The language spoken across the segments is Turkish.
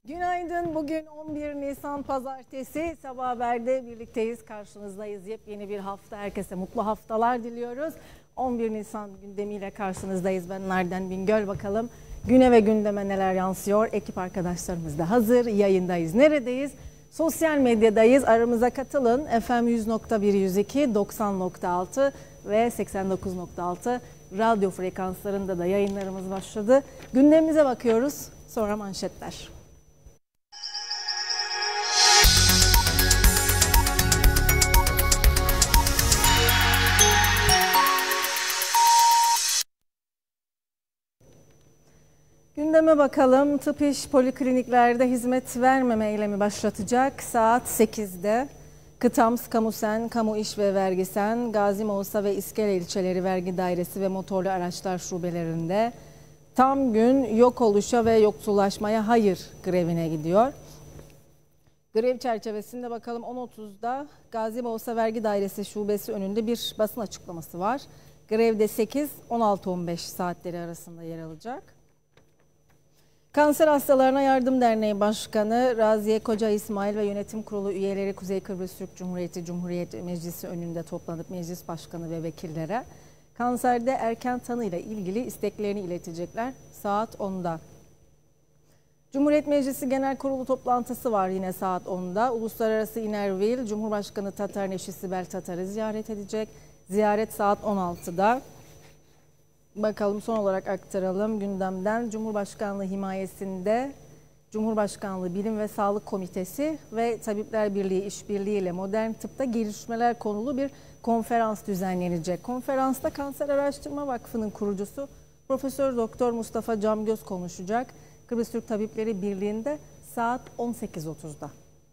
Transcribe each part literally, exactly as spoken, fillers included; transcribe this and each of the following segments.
Günaydın. Bugün on bir Nisan Pazartesi. Sabah Haber'de birlikteyiz. Karşınızdayız. Yepyeni bir hafta. Herkese mutlu haftalar diliyoruz. on bir Nisan gündemiyle karşınızdayız. Ben Narden Bingöl. Bakalım güne ve gündeme neler yansıyor. Ekip arkadaşlarımız da hazır. Yayındayız. Neredeyiz? Sosyal medyadayız. Aramıza katılın. F M yüz nokta bir, yüz iki, doksan nokta altı ve seksen dokuz nokta altı radyo frekanslarında da yayınlarımız başladı. Gündemimize bakıyoruz. Sonra manşetler. Gündeme bakalım. Tıp İş polikliniklerde hizmet vermeme eylemi başlatacak. Saat sekizde Kıtams, Kamusen, Kamu İş ve Vergisen, Gazi Mausa ve İskele ilçeleri vergi dairesi ve motorlu araçlar şubelerinde tam gün yok oluşa ve yoksullaşmaya hayır grevine gidiyor. Grev çerçevesinde bakalım on otuzda Gazi Mausa Vergi Dairesi Şubesi önünde bir basın açıklaması var. Grevde sekiz on altı on beş saatleri arasında yer alacak. Kanser Hastalarına Yardım Derneği Başkanı Raziye Koca İsmail ve Yönetim Kurulu üyeleri Kuzey Kıbrıs Türk Cumhuriyeti Cumhuriyet Meclisi önünde toplanıp meclis başkanı ve vekillere kanserde erken tanıyla ilgili isteklerini iletecekler saat onda. Cumhuriyet Meclisi Genel Kurulu toplantısı var yine saat onda. Uluslararası İnervil Cumhurbaşkanı Tatar'ın eşi Sibel Tatar'ı ziyaret edecek. Ziyaret saat on altıda. Bakalım son olarak aktaralım gündemden. Cumhurbaşkanlığı himayesinde Cumhurbaşkanlığı Bilim ve Sağlık Komitesi ve Tabipler Birliği işbirliği ile modern tıpta gelişmeler konulu bir konferans düzenlenecek. Konferansta Kanser Araştırma Vakfı'nın kurucusu Profesör Doktor Mustafa Camgöz konuşacak. Kıbrıs Türk Tabipleri Birliği'nde saat on sekiz otuzda.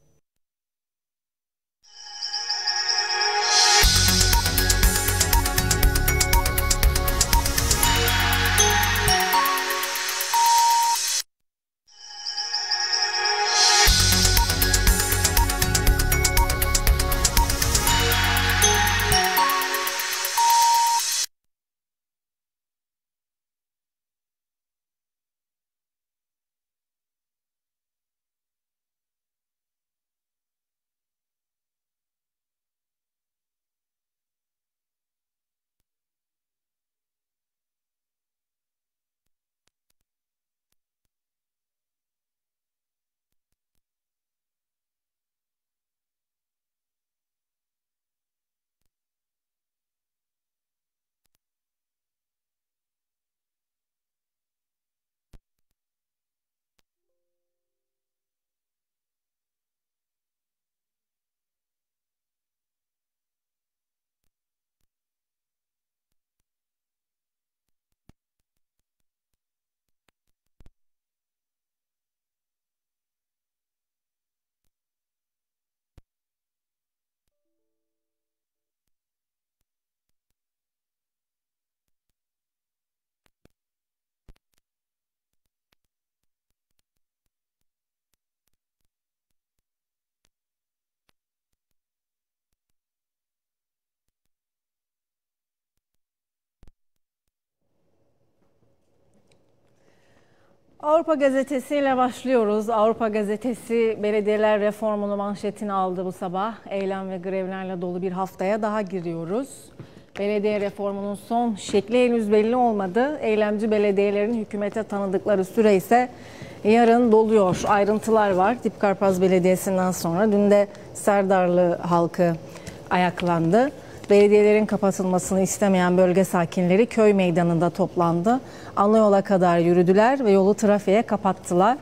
Avrupa Gazetesi ile başlıyoruz. Avrupa Gazetesi belediyeler reformunu manşetine aldı bu sabah. Eylem ve grevlerle dolu bir haftaya daha giriyoruz. Belediye reformunun son şekli henüz belli olmadı. Eylemci belediyelerin hükümete tanıdıkları süre ise yarın doluyor. Ayrıntılar var. Dipkarpaz Belediyesi'nden sonra dün de Serdarlı halkı ayaklandı. Belediyelerin kapatılmasını istemeyen bölge sakinleri köy meydanında toplandı. Anayola kadar yürüdüler ve yolu trafiğe kapattılar.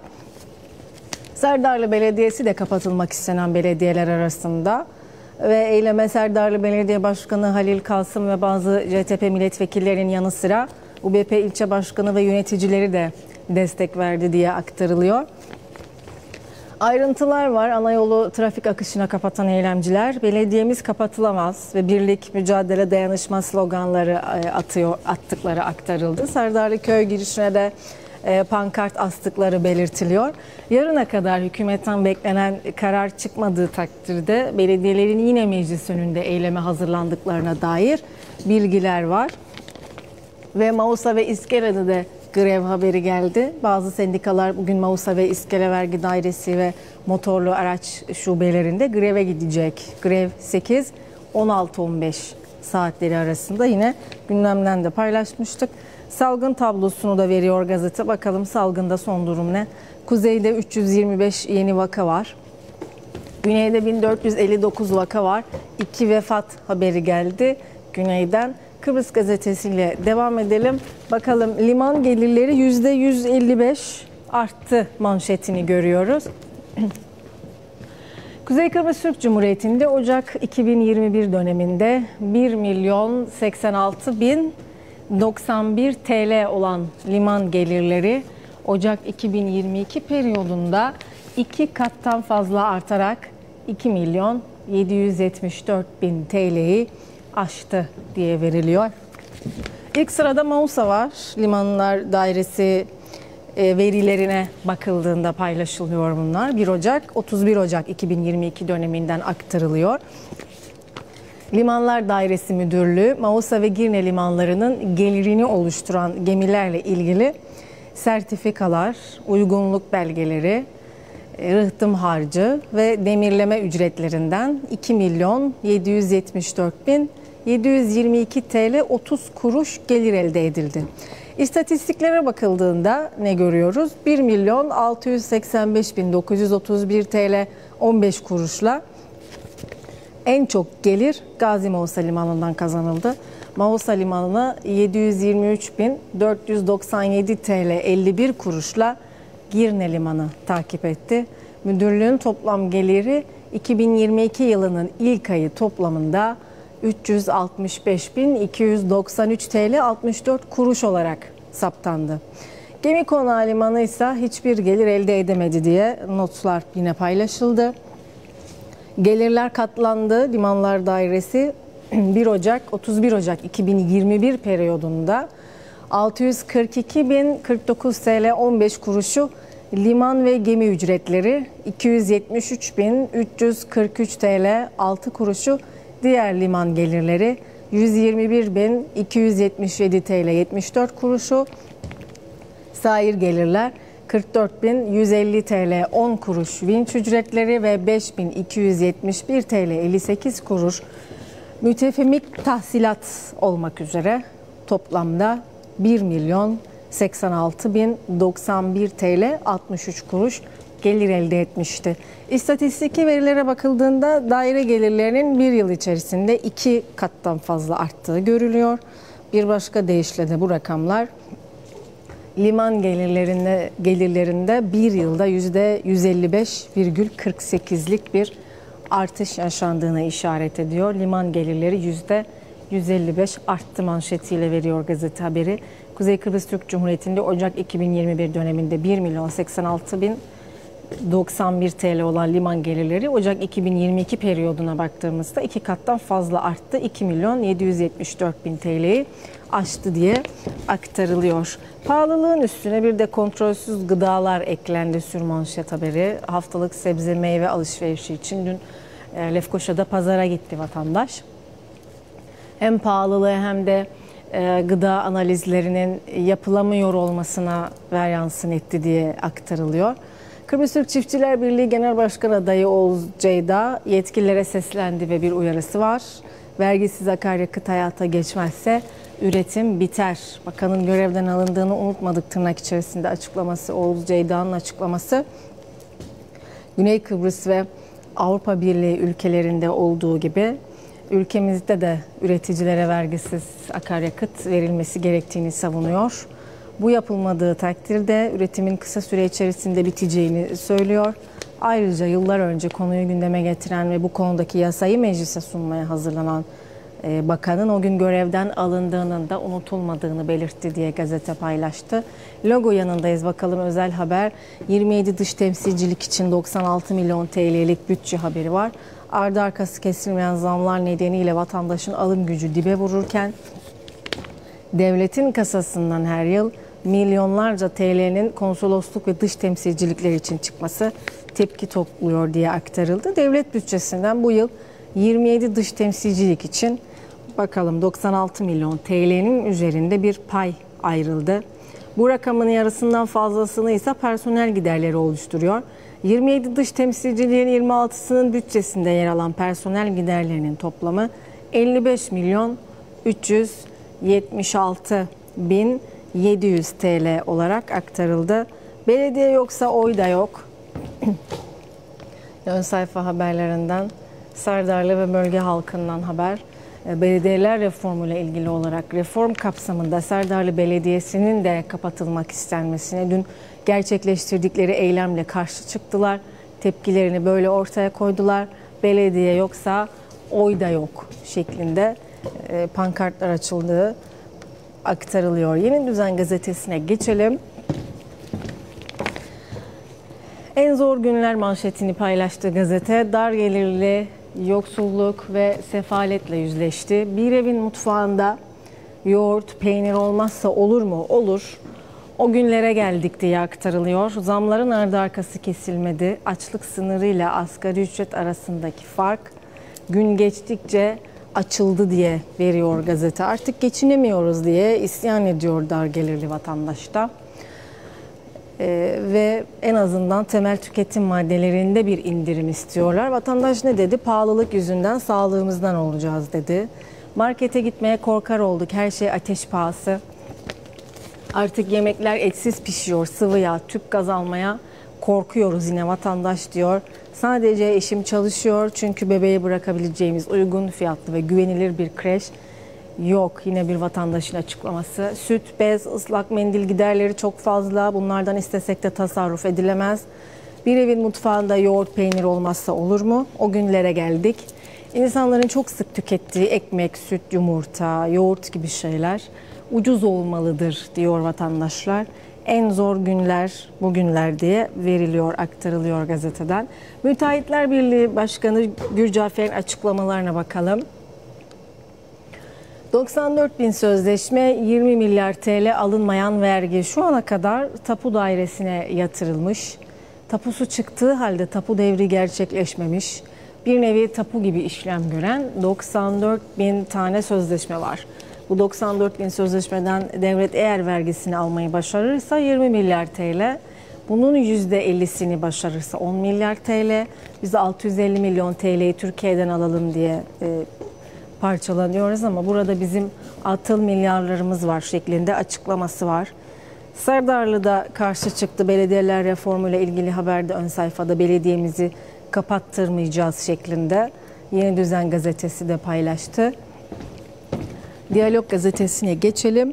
Serdarlı Belediyesi de kapatılmak istenen belediyeler arasında. Ve eyleme Serdarlı Belediye Başkanı Halil Kasım ve bazı C T P milletvekillerinin yanı sıra U B P ilçe başkanı ve yöneticileri de destek verdi diye aktarılıyor. Ayrıntılar var. Anayolu trafik akışına kapatan eylemciler belediyemiz kapatılamaz ve birlik, mücadele, dayanışma sloganları atıyor, attıkları aktarıldı. Serdarlı köy girişine de e, pankart astıkları belirtiliyor. Yarına kadar hükümetten beklenen karar çıkmadığı takdirde belediyelerin yine meclis önünde eyleme hazırlandıklarına dair bilgiler var. Ve Mausa ve İskele'de de grev haberi geldi. Bazı sendikalar bugün Mausa ve İskele Vergi Dairesi ve motorlu araç şubelerinde greve gidecek. Grev sekiz on altı on beş saatleri arasında, yine gündemden de paylaşmıştık. Salgın tablosunu da veriyor gazete. Bakalım salgında son durum ne? Kuzeyde üç yüz yirmi beş yeni vaka var. Güneyde bin dört yüz elli dokuz vaka var. iki vefat haberi geldi güneyden. Kıbrıs gazetesiyle devam edelim. Bakalım, liman gelirleri yüzde yüz elli beş arttı manşetini görüyoruz. Kuzey Kıbrıs Türk Cumhuriyeti'nde Ocak iki bin yirmi bir döneminde bir milyon seksen altı bin doksan bir T L olan liman gelirleri Ocak iki bin yirmi iki periyodunda iki kattan fazla artarak iki milyon yedi yüz yetmiş dört bin T L'yi aştı diye veriliyor. İlk sırada Mausa var. Limanlar Dairesi verilerine bakıldığında paylaşılıyor bunlar. bir Ocak, otuz bir Ocak iki bin yirmi iki döneminden aktarılıyor. Limanlar Dairesi Müdürlüğü, Mausa ve Girne limanlarının gelirini oluşturan gemilerle ilgili sertifikalar, uygunluk belgeleri, rıhtım harcı ve demirleme ücretlerinden iki milyon yedi yüz yetmiş dört bin yedi yüz yirmi iki T L otuz kuruş gelir elde edildi. İstatistiklere bakıldığında ne görüyoruz? bir milyon altı yüz seksen beş bin dokuz yüz otuz bir T L on beş kuruşla en çok gelir Gazi Mausa Limanı'ndan kazanıldı. Mausa Limanı'na yedi yüz yirmi üç bin dört yüz doksan yedi T L elli bir kuruşla Girne Limanı takip etti. Müdürlüğün toplam geliri iki bin yirmi iki yılının ilk ayı toplamında üç yüz altmış beş bin iki yüz doksan üç T L altmış dört kuruş olarak saptandı. Gemi Konağı Limanı ise hiçbir gelir elde edemedi diye notlar yine paylaşıldı. Gelirler katlandı. Limanlar Dairesi bir Ocak otuz bir Ocak iki bin yirmi bir periyodunda altı yüz kırk iki bin kırk dokuz T L on beş kuruşu liman ve gemi ücretleri, iki yüz yetmiş üç bin üç yüz kırk üç T L altı kuruşu diğer liman gelirleri, yüz yirmi bir bin iki yüz yetmiş yedi T L yetmiş dört kuruşu, sair gelirler kırk dört bin yüz elli T L on kuruş vinç ücretleri ve beş bin iki yüz yetmiş bir T L elli sekiz kuruş mütefemik tahsilat olmak üzere toplamda bir milyon seksen altı bin doksan bir T L altmış üç kuruş gelir elde etmişti. İstatistiki verilere bakıldığında daire gelirlerinin bir yıl içerisinde iki kattan fazla arttığı görülüyor. Bir başka deyişle de bu rakamlar liman gelirlerinde, gelirlerinde bir yılda yüzde yüz elli beş virgül kırk sekizlik bir artış yaşandığına işaret ediyor. Liman gelirleri yüzde yüz elli beş arttı manşetiyle veriyor gazete haberi. Kuzey Kıbrıs Türk Cumhuriyeti'nde Ocak iki bin yirmi bir döneminde bir milyon seksen altı bin doksan bir T L olan liman gelirleri Ocak iki bin yirmi iki periyoduna baktığımızda iki kattan fazla arttı. iki milyon yedi yüz yetmiş dört bin T L'yi aştı diye aktarılıyor. Pahalılığın üstüne bir de kontrolsüz gıdalar eklendi sürmanşet haberi. Haftalık sebze meyve alışverişi için dün Lefkoşa'da pazara gitti vatandaş. Hem pahalılığı hem de gıda analizlerinin yapılamıyor olmasına veryansın etti diye aktarılıyor. Kıbrıs Türk Çiftçiler Birliği Genel Başkan Adayı Oğuz Ceyda yetkililere seslendi ve bir uyarısı var. Vergisiz akaryakıt hayata geçmezse üretim biter. Bakanın görevden alındığını unutmadık tırnak içerisinde açıklaması, Oğuz Ceyda'nın açıklaması. Güney Kıbrıs ve Avrupa Birliği ülkelerinde olduğu gibi ülkemizde de üreticilere vergisiz akaryakıt verilmesi gerektiğini savunuyor. Bu yapılmadığı takdirde üretimin kısa süre içerisinde biteceğini söylüyor. Ayrıca yıllar önce konuyu gündeme getiren ve bu konudaki yasayı meclise sunmaya hazırlanan e, bakanın o gün görevden alındığının da unutulmadığını belirtti diye gazete paylaştı. Logo yanındayız, bakalım özel haber. yirmi yedi dış temsilcilik için doksan altı milyon T L'lik bütçe haberi var. Ardı arkası kesilmeyen zamlar nedeniyle vatandaşın alım gücü dibe vururken devletin kasasından her yıl milyonlarca T L'nin konsolosluk ve dış temsilcilikler için çıkması tepki topluyor diye aktarıldı. Devlet bütçesinden bu yıl yirmi yedi dış temsilcilik için bakalım doksan altı milyon T L'nin üzerinde bir pay ayrıldı. Bu rakamın yarısından fazlasını ise personel giderleri oluşturuyor. yirmi yedi dış temsilciliğin yirmi altısının bütçesinde yer alan personel giderlerinin toplamı elli beş milyon üç yüz yetmiş altı bin yedi yüz T L olarak aktarıldı. Belediye yoksa oy da yok. Ön sayfa haberlerinden, Serdarlı ve bölge halkından haber. Belediyeler reformuyla ilgili olarak reform kapsamında Serdarlı Belediyesi'nin de kapatılmak istenmesine dün gerçekleştirdikleri eylemle karşı çıktılar. Tepkilerini böyle ortaya koydular. Belediye yoksa oy da yok şeklinde pankartlar açıldığı aktarılıyor. Yeni Düzen gazetesine geçelim. En zor günler manşetini paylaştığı gazete, dar gelirli, yoksulluk ve sefaletle yüzleşti. Bir evin mutfağında yoğurt, peynir olmazsa olur mu? Olur. O günlere geldik diye aktarılıyor. Zamların ardı arkası kesilmedi. Açlık sınırıyla asgari ücret arasındaki fark gün geçtikçe açıldı diye veriyor gazete. Artık geçinemiyoruz diye isyan ediyor dar gelirli vatandaşta. Ee, ve en azından temel tüketim maddelerinde bir indirim istiyorlar. Vatandaş ne dedi? Pahalılık yüzünden sağlığımızdan olacağız dedi. Markete gitmeye korkar olduk. Her şey ateş pahası. Artık yemekler etsiz pişiyor. Sıvı yağ, tüp gaz almaya korkuyoruz yine vatandaş diyor. Sadece eşim çalışıyor çünkü bebeği bırakabileceğimiz uygun fiyatlı ve güvenilir bir kreş yok. Yine bir vatandaşın açıklaması. Süt, bez, ıslak mendil giderleri çok fazla. Bunlardan istesek de tasarruf edilemez. Bir evin mutfağında yoğurt, peynir olmazsa olur mu? O günlere geldik. İnsanların çok sık tükettiği ekmek, süt, yumurta, yoğurt gibi şeyler ucuz olmalıdır diyor vatandaşlar. En zor günler bugünler diye veriliyor, aktarılıyor gazeteden. Müteahhitler Birliği Başkanı Gürcafer'in açıklamalarına bakalım. doksan dört bin sözleşme, yirmi milyar T L alınmayan vergi şu ana kadar tapu dairesine yatırılmış. Tapusu çıktığı halde tapu devri gerçekleşmemiş. Bir nevi tapu gibi işlem gören doksan dört bin tane sözleşme var. Bu doksan dört bin sözleşmeden devlet eğer vergisini almayı başarırsa yirmi milyar T L. Bunun yüzde ellisini başarırsa on milyar T L. Biz altı yüz elli milyon T L'yi Türkiye'den alalım diye e, parçalanıyoruz ama burada bizim atıl milyarlarımız var şeklinde açıklaması var. Serdarlı'da karşı çıktı. Belediyeler reformuyla ilgili haberde ön sayfada belediyemizi kapattırmayacağız şeklinde. Yeni Düzen gazetesi de paylaştı. Diyalog gazetesine geçelim.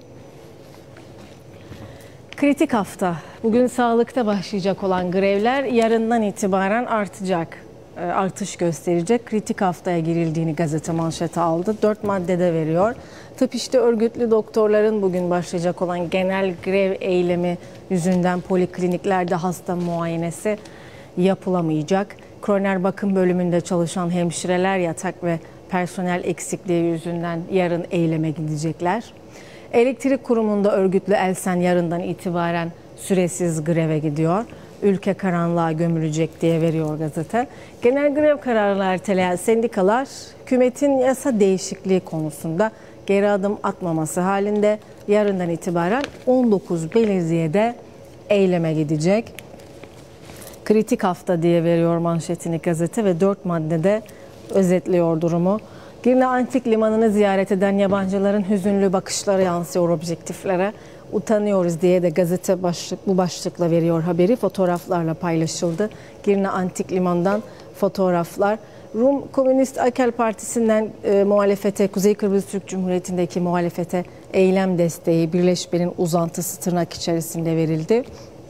Kritik hafta. Bugün sağlıkta başlayacak olan grevler yarından itibaren artacak. Artış gösterecek. Kritik haftaya girildiğini gazete manşete aldı. Dört maddede veriyor. Tıp işte örgütlü doktorların bugün başlayacak olan genel grev eylemi yüzünden polikliniklerde hasta muayenesi yapılamayacak. Koroner bakım bölümünde çalışan hemşireler yatak ve personel eksikliği yüzünden yarın eyleme gidecekler. Elektrik kurumunda örgütlü Elsen yarından itibaren süresiz greve gidiyor. Ülke karanlığa gömülecek diye veriyor gazete. Genel grev kararını erteleyen sendikalar hükümetin yasa değişikliği konusunda geri adım atmaması halinde yarından itibaren on dokuz belediyede eyleme gidecek. Kritik hafta diye veriyor manşetini gazete ve dört maddede özetliyor durumu. Girne Antik Limanı'nı ziyaret eden yabancıların hüzünlü bakışları yansıyor objektiflere. Utanıyoruz diye de gazete başlık, bu başlıkla veriyor haberi. Fotoğraflarla paylaşıldı. Girne Antik Limanı'ndan fotoğraflar. Rum Komünist Akel Partisi'nden e, muhalefete, Kuzey Kıbrıs Türk Cumhuriyeti'ndeki muhalefete eylem desteği Birleşmenin uzantısı tırnak içerisinde verildi.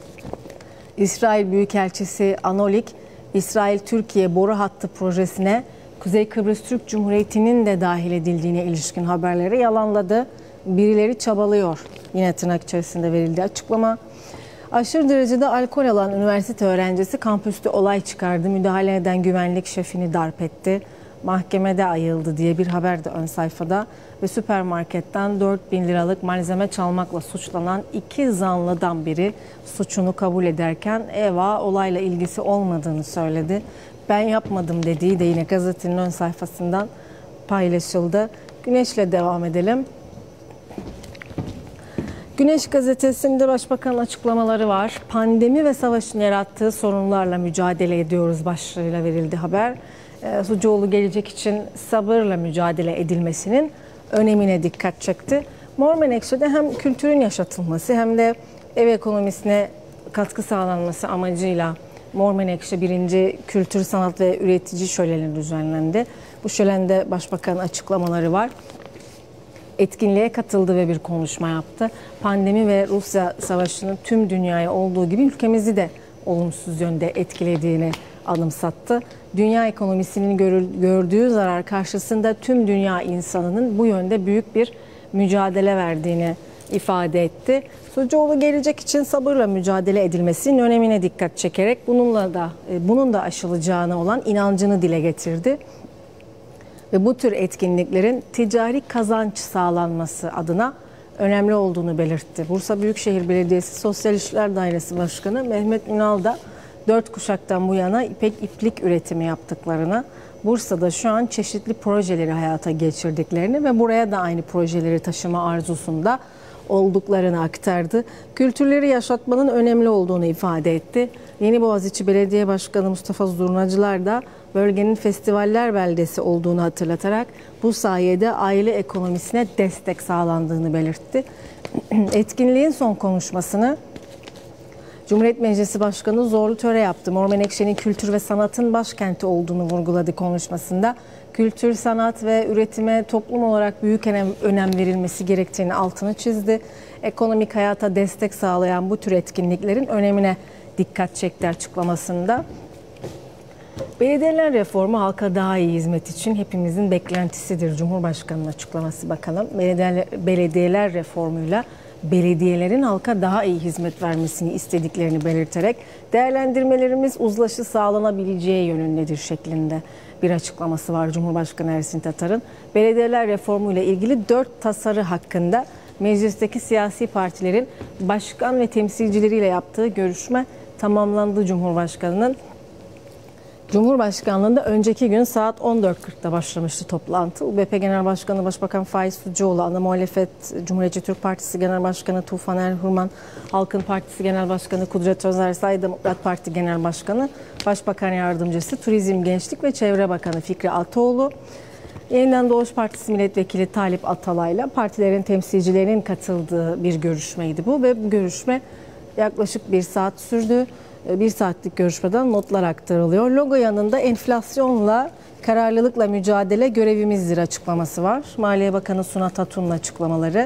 İsrail Büyükelçisi Anolik, İsrail-Türkiye boru hattı projesine Kuzey Kıbrıs Türk Cumhuriyeti'nin de dahil edildiğine ilişkin haberleri yalanladı. Birileri çabalıyor. Yine tırnak içerisinde verildi açıklama. Aşırı derecede alkol alan üniversite öğrencisi kampüste olay çıkardı. Müdahale eden güvenlik şefini darp etti. Mahkemede ayıldı diye bir haber de ön sayfada. Ve süpermarketten dört bin liralık malzeme çalmakla suçlanan iki zanlıdan biri suçunu kabul ederken Eva olayla ilgisi olmadığını söyledi. Ben yapmadım dediği de yine gazetenin ön sayfasından paylaşıldı. Güneş'le devam edelim. Güneş Gazetesi'nde Başbakanın açıklamaları var. Pandemi ve savaşın yarattığı sorunlarla mücadele ediyoruz başlığıyla verildi haber. E, Sucuoğlu gelecek için sabırla mücadele edilmesinin önemine dikkat çekti. Mor Menekşe'de hem kültürün yaşatılması hem de ev ekonomisine katkı sağlanması amacıyla Mor Menekşe birinci Kültür, Sanat ve Üretici Şöleni düzenlendi. Bu şölende Başbakanın açıklamaları var. Etkinliğe katıldı ve bir konuşma yaptı. Pandemi ve Rusya Savaşı'nın tüm dünyaya olduğu gibi ülkemizi de olumsuz yönde etkilediğini anımsattı. Dünya ekonomisinin gördüğü zarar karşısında tüm dünya insanının bu yönde büyük bir mücadele verdiğini ifade etti. Sucuoğlu gelecek için sabırla mücadele edilmesinin önemine dikkat çekerek bununla da bunun da aşılacağına olan inancını dile getirdi. Ve bu tür etkinliklerin ticari kazanç sağlanması adına önemli olduğunu belirtti. Bursa Büyükşehir Belediyesi Sosyal İşler Dairesi Başkanı Mehmet Ünal da dört kuşaktan bu yana ipek iplik üretimi yaptıklarını, Bursa'da şu an çeşitli projeleri hayata geçirdiklerini ve buraya da aynı projeleri taşıma arzusunda olduklarını aktardı. Kültürleri yaşatmanın önemli olduğunu ifade etti. Yeniboğaziçi Belediye Başkanı Mustafa Zurnacılar da bölgenin festivaller beldesi olduğunu hatırlatarak bu sayede aile ekonomisine destek sağlandığını belirtti. Etkinliğin son konuşmasını Cumhuriyet Meclisi Başkanı Zorlu Töre yaptı. Mor Menekşe'nin kültür ve sanatın başkenti olduğunu vurguladı konuşmasında. Kültür, sanat ve üretime toplum olarak büyük önem, önem verilmesi gerektiğini altını çizdi. Ekonomik hayata destek sağlayan bu tür etkinliklerin önemine dikkat çekti açıklamasında. Belediyeler reformu halka daha iyi hizmet için hepimizin beklentisidir. Cumhurbaşkanı'nın açıklaması bakalım. Belediyeler, belediyeler reformuyla belediyelerin halka daha iyi hizmet vermesini istediklerini belirterek değerlendirmelerimiz uzlaşı sağlanabileceği yönündedir şeklinde bir açıklaması var Cumhurbaşkanı Ersin Tatar'ın. Belediyeler reformuyla ilgili dört tasarı hakkında meclisteki siyasi partilerin başkan ve temsilcileriyle yaptığı görüşme tamamlandı. Cumhurbaşkanı'nın Cumhurbaşkanlığında önceki gün saat on dört kırkta başlamıştı toplantı. U B P Genel Başkanı Başbakan Faiz Sucuoğlu, Ana Muhalefet Cumhuriyetçi Türk Partisi Genel Başkanı Tufan Erhurman, Halkın Partisi Genel Başkanı Kudret Özersay, Demokrat Parti Genel Başkanı, Başbakan Yardımcısı, Turizm, Gençlik ve Çevre Bakanı Fikri Ataoğlu, Yeniden Doğuş Partisi Milletvekili Talip Atalay'la partilerin temsilcilerinin katıldığı bir görüşmeydi bu ve bu görüşme yaklaşık bir saat sürdü. Bir saatlik görüşmeden notlar aktarılıyor. Logo yanında enflasyonla kararlılıkla mücadele görevimizdir açıklaması var. Maliye Bakanı Sunat Hatun'un açıklamaları.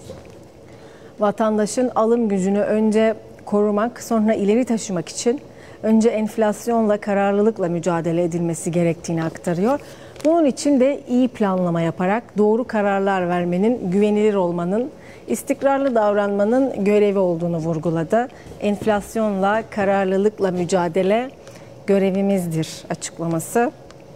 Vatandaşın alım gücünü önce korumak, sonra ileri taşımak için önce enflasyonla kararlılıkla mücadele edilmesi gerektiğini aktarıyor. Bunun için de iyi planlama yaparak doğru kararlar vermenin, güvenilir olmanın, istikrarlı davranmanın görevi olduğunu vurguladı. Enflasyonla, kararlılıkla mücadele görevimizdir açıklaması.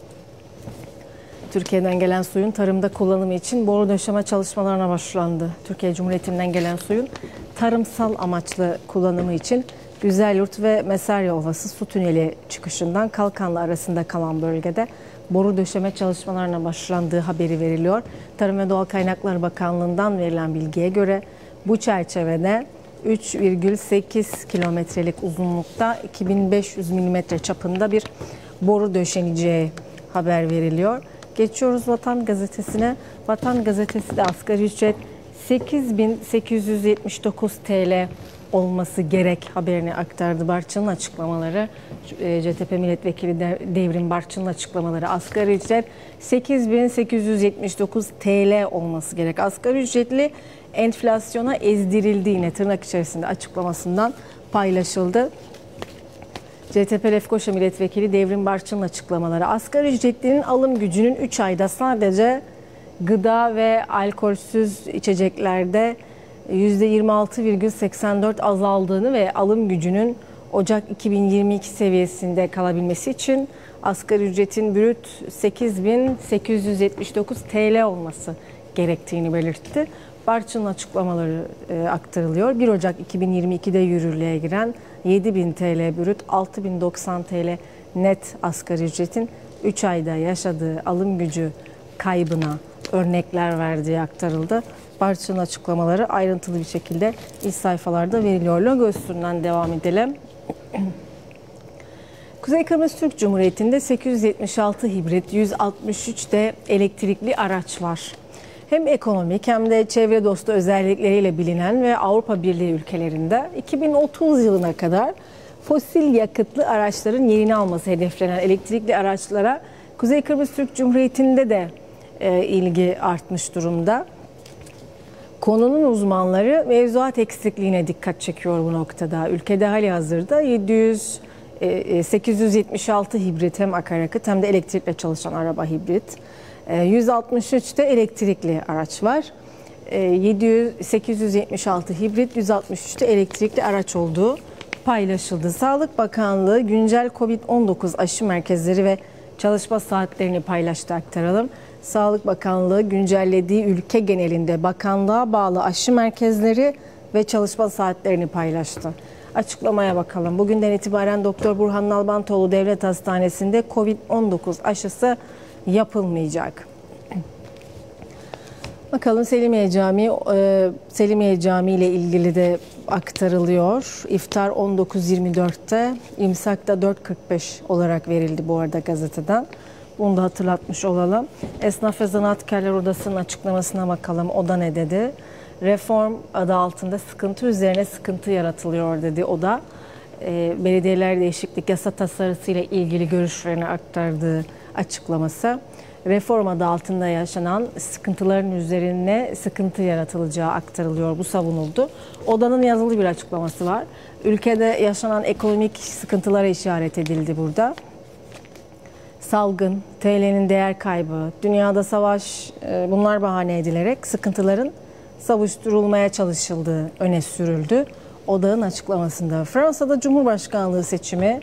Türkiye'den gelen suyun tarımda kullanımı için boru döşeme çalışmalarına başlandı. Türkiye Cumhuriyeti'nden gelen suyun tarımsal amaçlı kullanımı için Güzelyurt ve Mesarya Ovası su tüneli çıkışından Kalkanlı arasında kalan bölgede boru döşeme çalışmalarına başlandığı haberi veriliyor. Tarım ve Doğal Kaynaklar Bakanlığı'ndan verilen bilgiye göre bu çerçevede üç virgül sekiz kilometrelik uzunlukta iki bin beş yüz milimetre çapında bir boru döşeneceği haber veriliyor. Geçiyoruz Vatan Gazetesi'ne. Vatan Gazetesi de asgari ücret sekiz bin sekiz yüz yetmiş dokuz T L olması gerek haberini aktardı. Barçın'ın açıklamaları, C T P Milletvekili Devrim Barçın'ın açıklamaları. Asgari ücret sekiz bin sekiz yüz yetmiş dokuz T L olması gerek. Asgari ücretli enflasyona ezdirildiğine tırnak içerisinde açıklamasından paylaşıldı. C T P Lefkoşa Milletvekili Devrim Barçın'ın açıklamaları. Asgari ücretlinin alım gücünün üç ayda sadece gıda ve alkolsüz içeceklerde yüzde yirmi altı virgül seksen dört azaldığını ve alım gücünün Ocak iki bin yirmi iki seviyesinde kalabilmesi için asgari ücretin brüt sekiz bin sekiz yüz yetmiş dokuz T L olması gerektiğini belirtti. Barçın'ın açıklamaları e, aktarılıyor. bir Ocak iki bin yirmi iki'de yürürlüğe giren yedi bin T L brüt, altı bin doksan T L net asgari ücretin üç ayda yaşadığı alım gücü kaybına örnekler verdiği aktarıldı. Barça'nın açıklamaları ayrıntılı bir şekilde iç sayfalarda veriliyor. Logo üstünden devam edelim. Kuzey Kıbrıs Türk Cumhuriyeti'nde sekiz yüz yetmiş altı hibrit, yüz altmış üç de elektrikli araç var. Hem ekonomik hem de çevre dostu özellikleriyle bilinen ve Avrupa Birliği ülkelerinde iki bin otuz yılına kadar fosil yakıtlı araçların yerini alması hedeflenen elektrikli araçlara Kuzey Kıbrıs Türk Cumhuriyeti'nde de e, ilgi artmış durumda. Konunun uzmanları mevzuat eksikliğine dikkat çekiyor bu noktada. Ülkede halihazırda yedi yüz, sekiz yüz yetmiş altı hibrit hem akaryakıt hem de elektrikle çalışan araba hibrit. yüz altmış üç de elektrikli araç var. yedi yüz, sekiz yüz yetmiş altı hibrit, yüz altmış üç de elektrikli araç olduğu paylaşıldı. Sağlık Bakanlığı güncel kovid on dokuz aşı merkezleri ve çalışma saatlerini paylaştı, aktaralım. Sağlık Bakanlığı güncellediği ülke genelinde bakanlığa bağlı aşı merkezleri ve çalışma saatlerini paylaştı. Açıklamaya bakalım. Bugünden itibaren Doktor Burhan Nalbantoğlu Devlet Hastanesi'nde kovid on dokuz aşısı yapılmayacak. Bakalım Selimiye Camii, Selimiye Camii ile ilgili de aktarılıyor. İftar on dokuz yirmi dörtte, imsak da dört kırk beş olarak verildi bu arada gazeteden. Bunu da hatırlatmış olalım. Esnaf ve Zanaatkarlar Odası'nın açıklamasına bakalım. O da ne dedi? Reform adı altında sıkıntı üzerine sıkıntı yaratılıyor dedi o da. E, belediyeler değişiklik yasa tasarısı ile ilgili görüşlerini aktardığı açıklaması. Reform adı altında yaşanan sıkıntıların üzerine sıkıntı yaratılacağı aktarılıyor. Bu savunuldu. Odanın yazılı bir açıklaması var. Ülkede yaşanan ekonomik sıkıntılara işaret edildi burada. Salgın, T L'nin değer kaybı, dünyada savaş, bunlar bahane edilerek sıkıntıların savuşturulmaya çalışıldığı öne sürüldü. Odağın açıklamasında. Fransa'da Cumhurbaşkanlığı seçimi,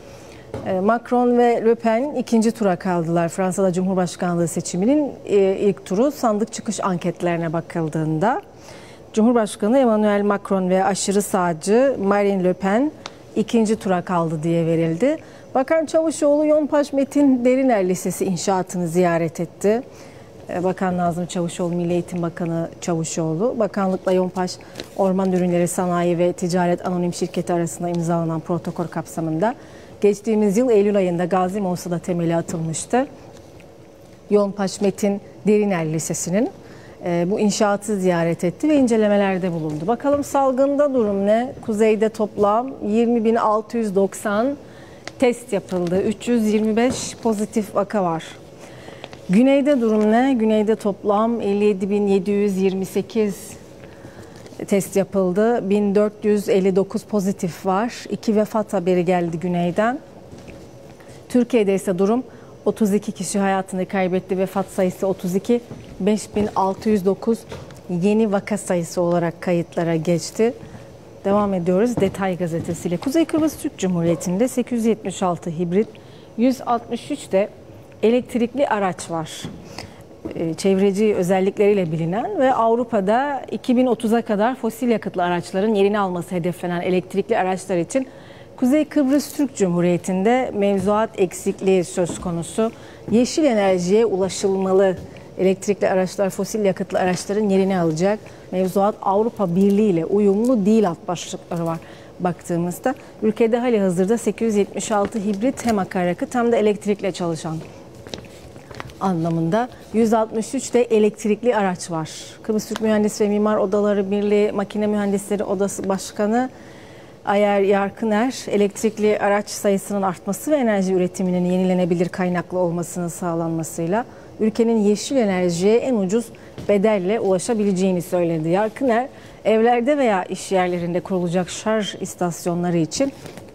Macron ve Le Pen ikinci tura kaldılar. Fransa'da Cumhurbaşkanlığı seçiminin ilk turu sandık çıkış anketlerine bakıldığında Cumhurbaşkanı Emmanuel Macron ve aşırı sağcı Marine Le Pen ikinci tura kaldı diye verildi. Bakan Çavuşoğlu Yonpaş Metin Deriner Lisesi inşaatını ziyaret etti. Bakan Nazım Çavuşoğlu, Milli Eğitim Bakanı Çavuşoğlu, bakanlıkla Yonpaş Orman Ürünleri Sanayi ve Ticaret Anonim Şirketi arasında imzalanan protokol kapsamında geçtiğimiz yıl Eylül ayında Gazi Mosa'da temeli atılmıştı. Yonpaş Metin Deriner Lisesi'nin e, bu inşaatı ziyaret etti ve incelemelerde bulundu. Bakalım salgında durum ne? Kuzeyde toplam yirmi bin altı yüz doksan test yapıldı. üç yüz yirmi beş pozitif vaka var. Güneyde durum ne? Güneyde toplam elli yedi bin yedi yüz yirmi sekiz test yapıldı. bin dört yüz elli dokuz pozitif var. iki vefat haberi geldi güneyden. Türkiye'de ise durum otuz iki kişi hayatını kaybetti. Vefat sayısı otuz iki. beş bin altı yüz dokuz yeni vaka sayısı olarak kayıtlara geçti. Devam ediyoruz Detay gazetesiyle. Kuzey Kıbrıs Türk Cumhuriyeti'nde sekiz yüz yetmiş altı hibrit, yüz altmış üç de elektrikli araç var. Çevreci özellikleriyle bilinen ve Avrupa'da iki bin otuza kadar fosil yakıtlı araçların yerini alması hedeflenen elektrikli araçlar için Kuzey Kıbrıs Türk Cumhuriyeti'nde mevzuat eksikliği söz konusu. Yeşil enerjiye ulaşılmalı. Elektrikli araçlar fosil yakıtlı araçların yerini alacak. Mevzuat Avrupa Birliği ile uyumlu değil alt başlıkları var baktığımızda. Ülkede halihazırda sekiz yüz yetmiş altı hibrit hem akaryakıt hem de elektrikle çalışan anlamında yüz altmış üç de elektrikli araç var. Kıbrıs Türk Mühendis ve Mimar Odaları Birliği Makine Mühendisleri Odası Başkanı Ayer Yarkıner, elektrikli araç sayısının artması ve enerji üretiminin yenilenebilir kaynaklı olmasının sağlanmasıyla ülkenin yeşil enerjiye en ucuz bedelle ulaşabileceğini söyledi. Yarkıner, evlerde veya iş yerlerinde kurulacak şarj istasyonları için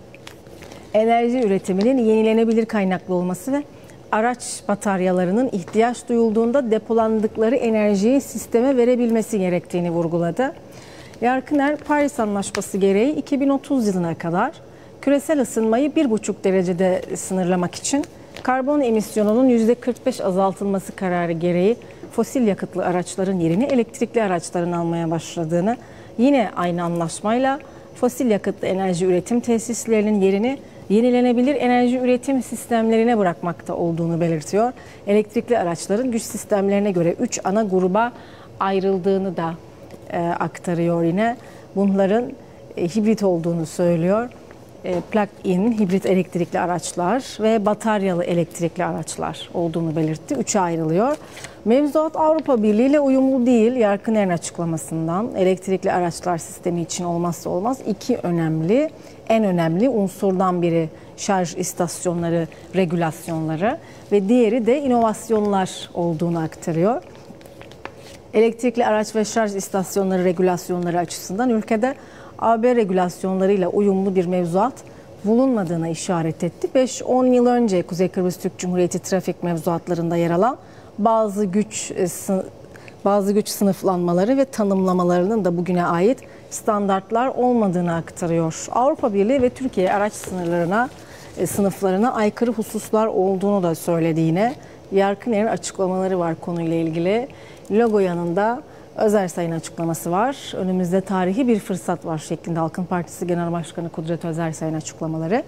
enerji üretiminin yenilenebilir kaynaklı olması ve araç bataryalarının ihtiyaç duyulduğunda depolandıkları enerjiyi sisteme verebilmesi gerektiğini vurguladı. Yarkıner, Paris Anlaşması gereği iki bin otuz yılına kadar küresel ısınmayı bir buçuk derecede sınırlamak için karbon emisyonunun yüzde kırk beş azaltılması kararı gereği fosil yakıtlı araçların yerini elektrikli araçların almaya başladığını, yine aynı anlaşmayla fosil yakıtlı enerji üretim tesislerinin yerini yenilenebilir enerji üretim sistemlerine bırakmakta olduğunu belirtiyor. Elektrikli araçların güç sistemlerine göre üç ana gruba ayrıldığını da e, aktarıyor yine. Bunların e, hibrit olduğunu söylüyor. E, plug-in, hibrit elektrikli araçlar ve bataryalı elektrikli araçlar olduğunu belirtti. Üçe ayrılıyor. Mevzuat Avrupa Birliği ile uyumlu değil. Yarkıner'in açıklamasından elektrikli araçlar sistemi için olmazsa olmaz iki önemli, en önemli unsurdan biri şarj istasyonları regülasyonları ve diğeri de inovasyonlar olduğunu aktarıyor. Elektrikli araç ve şarj istasyonları regülasyonları açısından ülkede A B regülasyonlarıyla uyumlu bir mevzuat bulunmadığına işaret etti. beş on yıl önce Kuzey Kıbrıs Türk Cumhuriyeti trafik mevzuatlarında yer alan bazı güç bazı güç sınıflanmaları ve tanımlamalarının da bugüne ait standartlar olmadığını aktarıyor. Avrupa Birliği ve Türkiye araç sınırlarına sınıflarına aykırı hususlar olduğunu da söylediğine, Yarkıner'in açıklamaları var konuyla ilgili. Logo yanında Özersay'ın açıklaması var. Önümüzde tarihi bir fırsat var şeklinde Halkın Partisi Genel Başkanı Kudret Özersay'ın açıklamaları.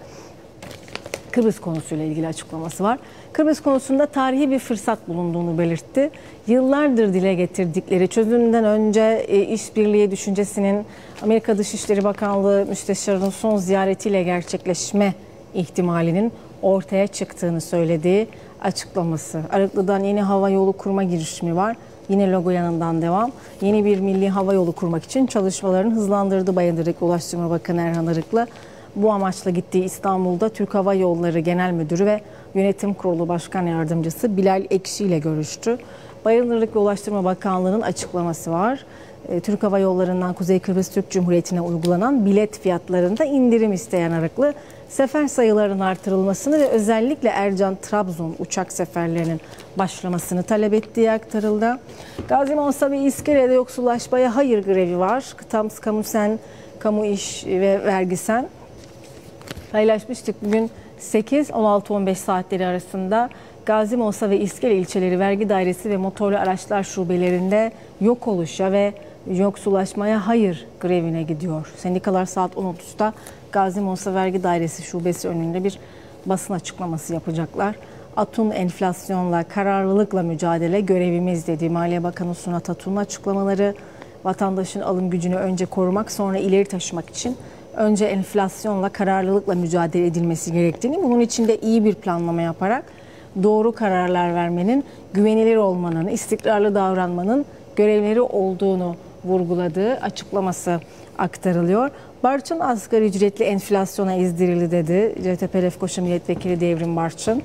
Kıbrıs konusuyla ilgili açıklaması var. Kıbrıs konusunda tarihi bir fırsat bulunduğunu belirtti. Yıllardır dile getirdikleri çözümden önce e, işbirliği düşüncesinin Amerika Dışişleri Bakanlığı Müsteşarı'nın son ziyaretiyle gerçekleşme ihtimalinin ortaya çıktığını söylediği açıklaması. Arıklı'dan yeni hava yolu kurma girişimi var. Yine logo yanından devam. Yeni bir milli hava yolu kurmak için çalışmalarını hızlandırdı Bayındırlık Ulaştırma Bakanı Erhan Arıklı. Bu amaçla gittiği İstanbul'da Türk Hava Yolları Genel Müdürü ve Yönetim Kurulu Başkan Yardımcısı Bilal Ekşi ile görüştü. Bayındırlık ve Ulaştırma Bakanlığı'nın açıklaması var. Türk Hava Yolları'ndan Kuzey Kıbrıs Türk Cumhuriyeti'ne uygulanan bilet fiyatlarında indirim isteyen Arıklı, sefer sayılarının artırılmasını ve özellikle Ercan-Trabzon uçak seferlerinin başlamasını talep ettiği aktarıldı. Gazi Mansa ve İskele'de yoksullaşmaya hayır grevi var. Kıtams, Kamusen, Kamu İş ve Vergisen paylaşmıştık. Bugün sekiz on altı on beş saatleri arasında Gazi Mansa ve İskele ilçeleri vergi dairesi ve motorlu araçlar şubelerinde yok oluşa ve yoksullaşmaya hayır grevine gidiyor. Sendikalar saat on otuzda Gazi Mansa Vergi Dairesi Şubesi önünde bir basın açıklaması yapacaklar. Atun enflasyonla, kararlılıkla mücadele görevimiz dedi. Maliye Bakanı Sunat Atun'un açıklamaları, vatandaşın alım gücünü önce korumak sonra ileri taşımak için önce enflasyonla, kararlılıkla mücadele edilmesi gerektiğini, bunun için de iyi bir planlama yaparak doğru kararlar vermenin, güvenilir olmanın, istikrarlı davranmanın görevleri olduğunu vurguladığı açıklaması aktarılıyor. Barçın asgari ücretli enflasyona izdirildi dedi. C H P Lefkoşa Milletvekili Devrim Barçın.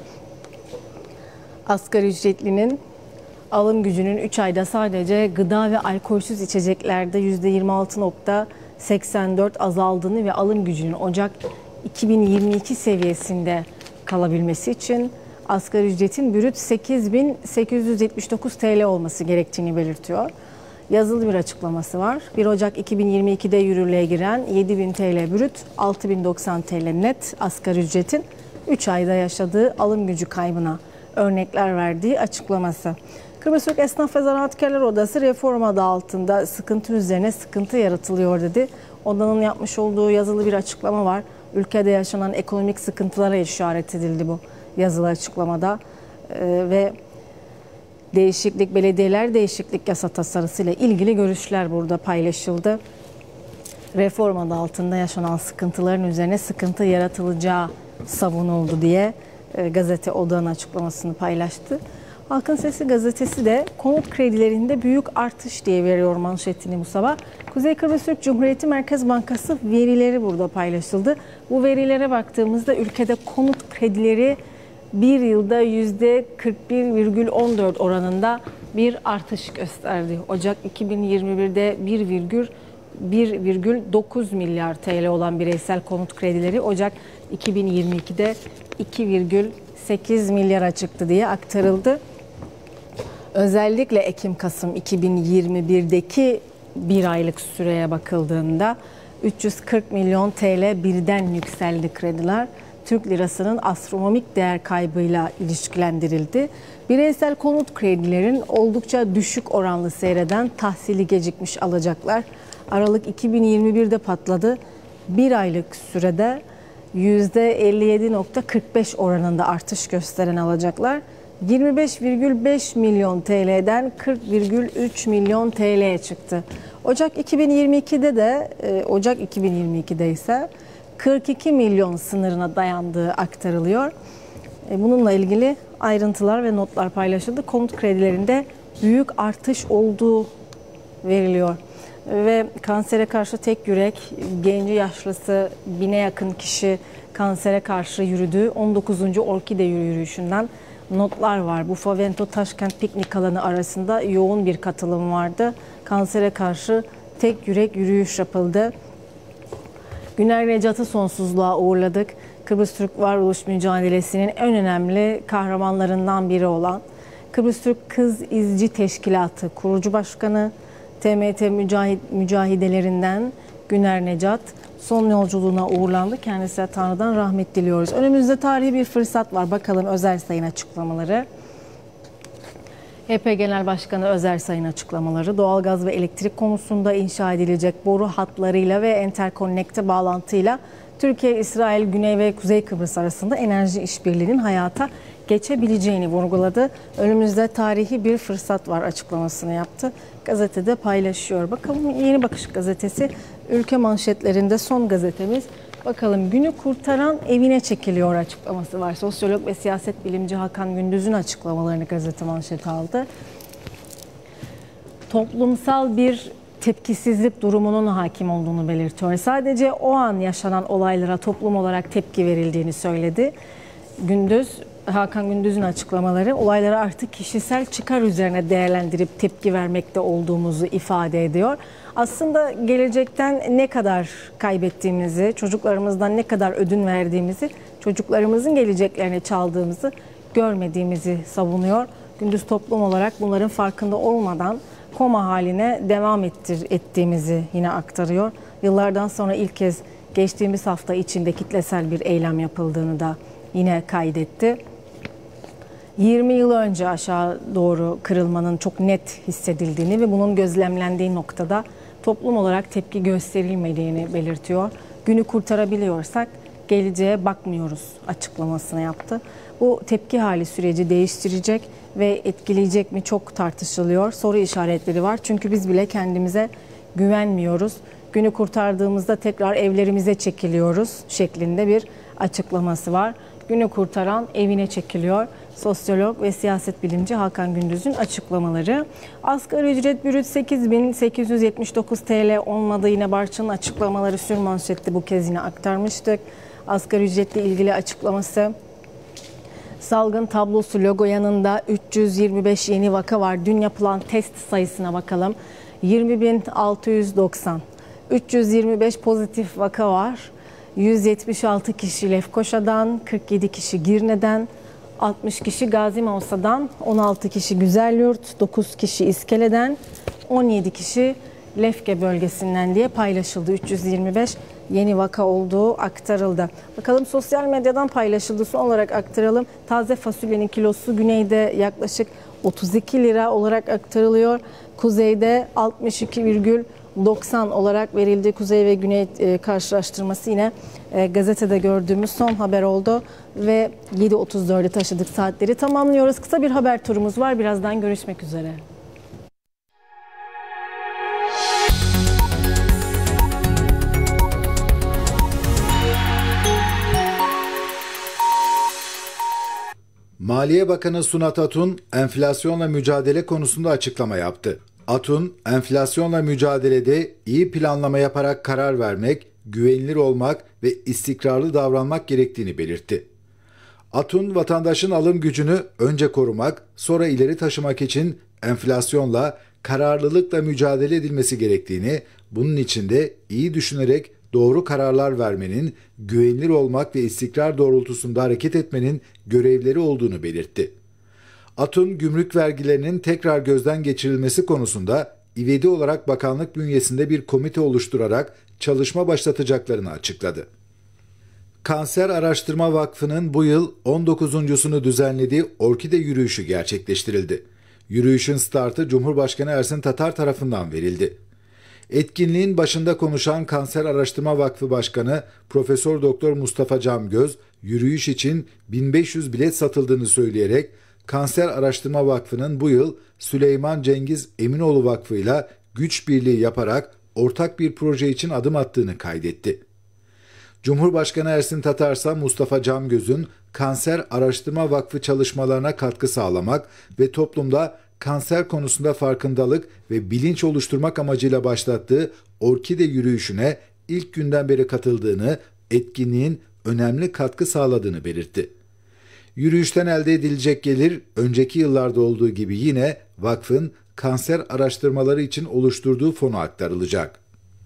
Asgari ücretlinin alım gücünün üç ayda sadece gıda ve alkolsüz içeceklerde yüzde yirmi altı nokta seksen dört azaldığını ve alım gücünün Ocak iki bin yirmi iki seviyesinde kalabilmesi için asgari ücretin brüt sekiz bin sekiz yüz yetmiş dokuz T L olması gerektiğini belirtiyor. Yazılı bir açıklaması var. bir Ocak iki bin yirmi iki'de yürürlüğe giren yedi bin T L brüt, altı bin doksan T L net asgari ücretin üç ayda yaşadığı alım gücü kaybına örnekler verdiği açıklaması. Kıbrıs Türk Esnaf ve Zanaatkarlar Odası reform adı altında sıkıntı üzerine sıkıntı yaratılıyor dedi. Odanın yapmış olduğu yazılı bir açıklama var. Ülkede yaşanan ekonomik sıkıntılara işaret edildi bu yazılı açıklamada ee, ve değişiklik, belediyeler değişiklik yasa tasarısıyla ilgili görüşler burada paylaşıldı. Reform adı altında yaşanan sıkıntıların üzerine sıkıntı yaratılacağı savunuldu diye e, gazete Oda'nın açıklamasını paylaştı. Halkın Sesi gazetesi de konut kredilerinde büyük artış diye veriyor manşetini bu sabah. Kuzey Kıbrıs Türk Cumhuriyeti Merkez Bankası verileri burada paylaşıldı. Bu verilere baktığımızda ülkede konut kredileri bir yılda yüzde kırk bir virgül on dört oranında bir artış gösterdi. Ocak iki bin yirmi bir'de bir virgül dokuz milyar T L olan bireysel konut kredileri Ocak iki bin yirmi iki'de iki virgül sekiz milyara çıktı diye aktarıldı. Özellikle Ekim-Kasım iki bin yirmi bir'deki bir aylık süreye bakıldığında üç yüz kırk milyon T L birden yükseldi krediler. Türk lirasının astronomik değer kaybıyla ilişkilendirildi. Bireysel konut kredilerin oldukça düşük oranlı seyreden tahsili gecikmiş alacaklar Aralık iki bin yirmi bir'de patladı. Bir aylık sürede yüzde elli yedi nokta kırk beş oranında artış gösteren alacaklar yirmi beş virgül beş milyon T L'den kırk virgül üç milyon T L'ye çıktı. Ocak iki bin yirmi ikide de Ocak iki bin yirmi ikide ise kırk iki milyon sınırına dayandığı aktarılıyor. Bununla ilgili ayrıntılar ve notlar paylaşıldı. Konut kredilerinde büyük artış olduğu veriliyor. Ve kansere karşı tek yürek, genci yaşlısı bine yakın kişi kansere karşı yürüdü. on dokuzuncu Orkide yürüyüşünden notlar var. Bu Favento Taşkent piknik alanı arasında yoğun bir katılım vardı. Kansere karşı tek yürek yürüyüş yapıldı. Güner Necat'ı sonsuzluğa uğurladık. Kıbrıs Türk Varoluş Mücadelesi'nin en önemli kahramanlarından biri olan Kıbrıs Türk Kız İzci Teşkilatı kurucu başkanı, T M T mücahid, mücahidelerinden Güner Necat son yolculuğuna uğurlandı. Kendisine Tanrı'dan rahmet diliyoruz. Önümüzde tarihi bir fırsat var. Bakalım Özersay'ın açıklamaları. H P Genel Başkanı Özersay'ın açıklamaları, doğalgaz ve elektrik konusunda inşa edilecek boru hatlarıyla ve enterkonnekte bağlantıyla Türkiye, İsrail, Güney ve Kuzey Kıbrıs arasında enerji işbirliğinin hayata geçebileceğini vurguladı. Önümüzde tarihi bir fırsat var açıklamasını yaptı. Gazetede paylaşıyor. Bakalım Yeni Bakış gazetesi ülke manşetlerinde son gazetemiz. Bakalım günü kurtaran evine çekiliyor açıklaması var. Sosyolog ve siyaset bilimci Hakan Gündüz'ün açıklamalarını gazete manşeti aldı. Toplumsal bir tepkisizlik durumunun hakim olduğunu belirtiyor. Sadece o an yaşanan olaylara toplum olarak tepki verildiğini söyledi. Gündüz, Hakan Gündüz'ün açıklamaları olayları artık kişisel çıkar üzerine değerlendirip tepki vermekte olduğumuzu ifade ediyor. Aslında gelecekten ne kadar kaybettiğimizi, çocuklarımızdan ne kadar ödün verdiğimizi, çocuklarımızın geleceklerini çaldığımızı görmediğimizi savunuyor. Gündüz toplum olarak bunların farkında olmadan koma haline devam ettir, ettiğimizi yine aktarıyor. Yıllardan sonra ilk kez geçtiğimiz hafta içinde kitlesel bir eylem yapıldığını da yine kaydetti. yirmi yıl önce aşağı doğru kırılmanın çok net hissedildiğini ve bunun gözlemlendiği noktada toplum olarak tepki gösterilmediğini belirtiyor. Günü kurtarabiliyorsak geleceğe bakmıyoruz açıklamasını yaptı. Bu tepki hali süreci değiştirecek ve etkileyecek mi çok tartışılıyor. Soru işaretleri var çünkü biz bile kendimize güvenmiyoruz. Günü kurtardığımızda tekrar evlerimize çekiliyoruz şeklinde bir açıklaması var. Günü kurtaran evine çekiliyor. Sosyolog ve siyaset bilimci Hakan Gündüz'ün açıklamaları. Asgari ücret brüt sekiz bin sekiz yüz yetmiş dokuz T L olmadı. Yine Barçın'ın açıklamaları sürmanşette bu kez yine aktarmıştık. Asgari ücretle ilgili açıklaması. Salgın tablosu logo yanında üç yüz yirmi beş yeni vaka var. Dün yapılan test sayısına bakalım. yirmi bin altı yüz doksan. üç yüz yirmi beş pozitif vaka var. yüz yetmiş altı kişi Lefkoşa'dan, kırk yedi kişi Girne'den, altmış kişi Gazi Mavsa'dan, on altı kişi Güzelyurt, dokuz kişi İskele'den, on yedi kişi Lefke bölgesinden diye paylaşıldı. üç yüz yirmi beş yeni vaka olduğu aktarıldı. Bakalım sosyal medyadan paylaşıldı. Son olarak aktaralım. Taze fasulyenin kilosu güneyde yaklaşık otuz iki lira olarak aktarılıyor. Kuzeyde altmış iki virgül doksan olarak verildi. Kuzey ve güney e, karşılaştırması yine e, gazetede gördüğümüz son haber oldu. Ve yedi otuz dörde taşıdık saatleri tamamlıyoruz. Kısa bir haber turumuz var. Birazdan görüşmek üzere. Maliye Bakanı Sunat Atun, enflasyonla mücadele konusunda açıklama yaptı. Atun, enflasyonla mücadelede iyi planlama yaparak karar vermek, güvenilir olmak ve istikrarlı davranmak gerektiğini belirtti. Atun, vatandaşın alım gücünü önce korumak, sonra ileri taşımak için enflasyonla, kararlılıkla mücadele edilmesi gerektiğini, bunun için de iyi düşünerek doğru kararlar vermenin, güvenilir olmak ve istikrar doğrultusunda hareket etmenin görevleri olduğunu belirtti. Atun, gümrük vergilerinin tekrar gözden geçirilmesi konusunda ivedi olarak bakanlık bünyesinde bir komite oluşturarak çalışma başlatacaklarını açıkladı. Kanser Araştırma Vakfı'nın bu yıl on dokuzuncusunu düzenlediği Orkide yürüyüşü gerçekleştirildi. Yürüyüşün startı Cumhurbaşkanı Ersin Tatar tarafından verildi. Etkinliğin başında konuşan Kanser Araştırma Vakfı Başkanı Profesör Doktor Mustafa Camgöz, yürüyüş için bin beş yüz bilet satıldığını söyleyerek Kanser Araştırma Vakfı'nın bu yıl Süleyman Cengiz Eminoğlu Vakfı ile güç birliği yaparak ortak bir proje için adım attığını kaydetti. Cumhurbaşkanı Ersin Tatarsa Mustafa Camgöz'ün Kanser Araştırma Vakfı çalışmalarına katkı sağlamak ve toplumda kanser konusunda farkındalık ve bilinç oluşturmak amacıyla başlattığı Orkide yürüyüşüne ilk günden beri katıldığını, etkinliğin önemli katkı sağladığını belirtti. Yürüyüşten elde edilecek gelir önceki yıllarda olduğu gibi yine vakfın kanser araştırmaları için oluşturduğu fona aktarılacak.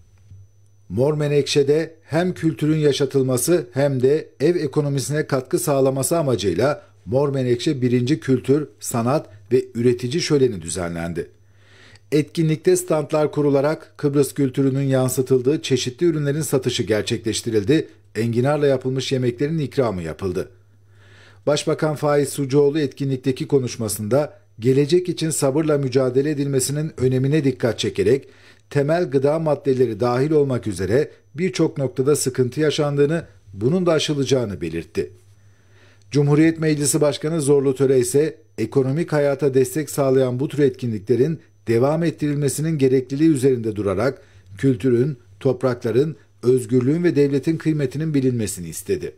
Mor Menekşe'de hem kültürün yaşatılması hem de ev ekonomisine katkı sağlaması amacıyla Mor Menekşe birinci Kültür, Sanat ve Üretici Şöleni düzenlendi. Etkinlikte standlar kurularak Kıbrıs kültürünün yansıtıldığı çeşitli ürünlerin satışı gerçekleştirildi, enginarla yapılmış yemeklerin ikramı yapıldı. Başbakan Faiz Sucuoğlu etkinlikteki konuşmasında gelecek için sabırla mücadele edilmesinin önemine dikkat çekerek temel gıda maddeleri dahil olmak üzere birçok noktada sıkıntı yaşandığını, bunun da aşılacağını belirtti. Cumhuriyet Meclisi Başkanı Zorlu Töre ise ekonomik hayata destek sağlayan bu tür etkinliklerin devam ettirilmesinin gerekliliği üzerinde durarak kültürün, toprakların, özgürlüğün ve devletin kıymetinin bilinmesini istedi.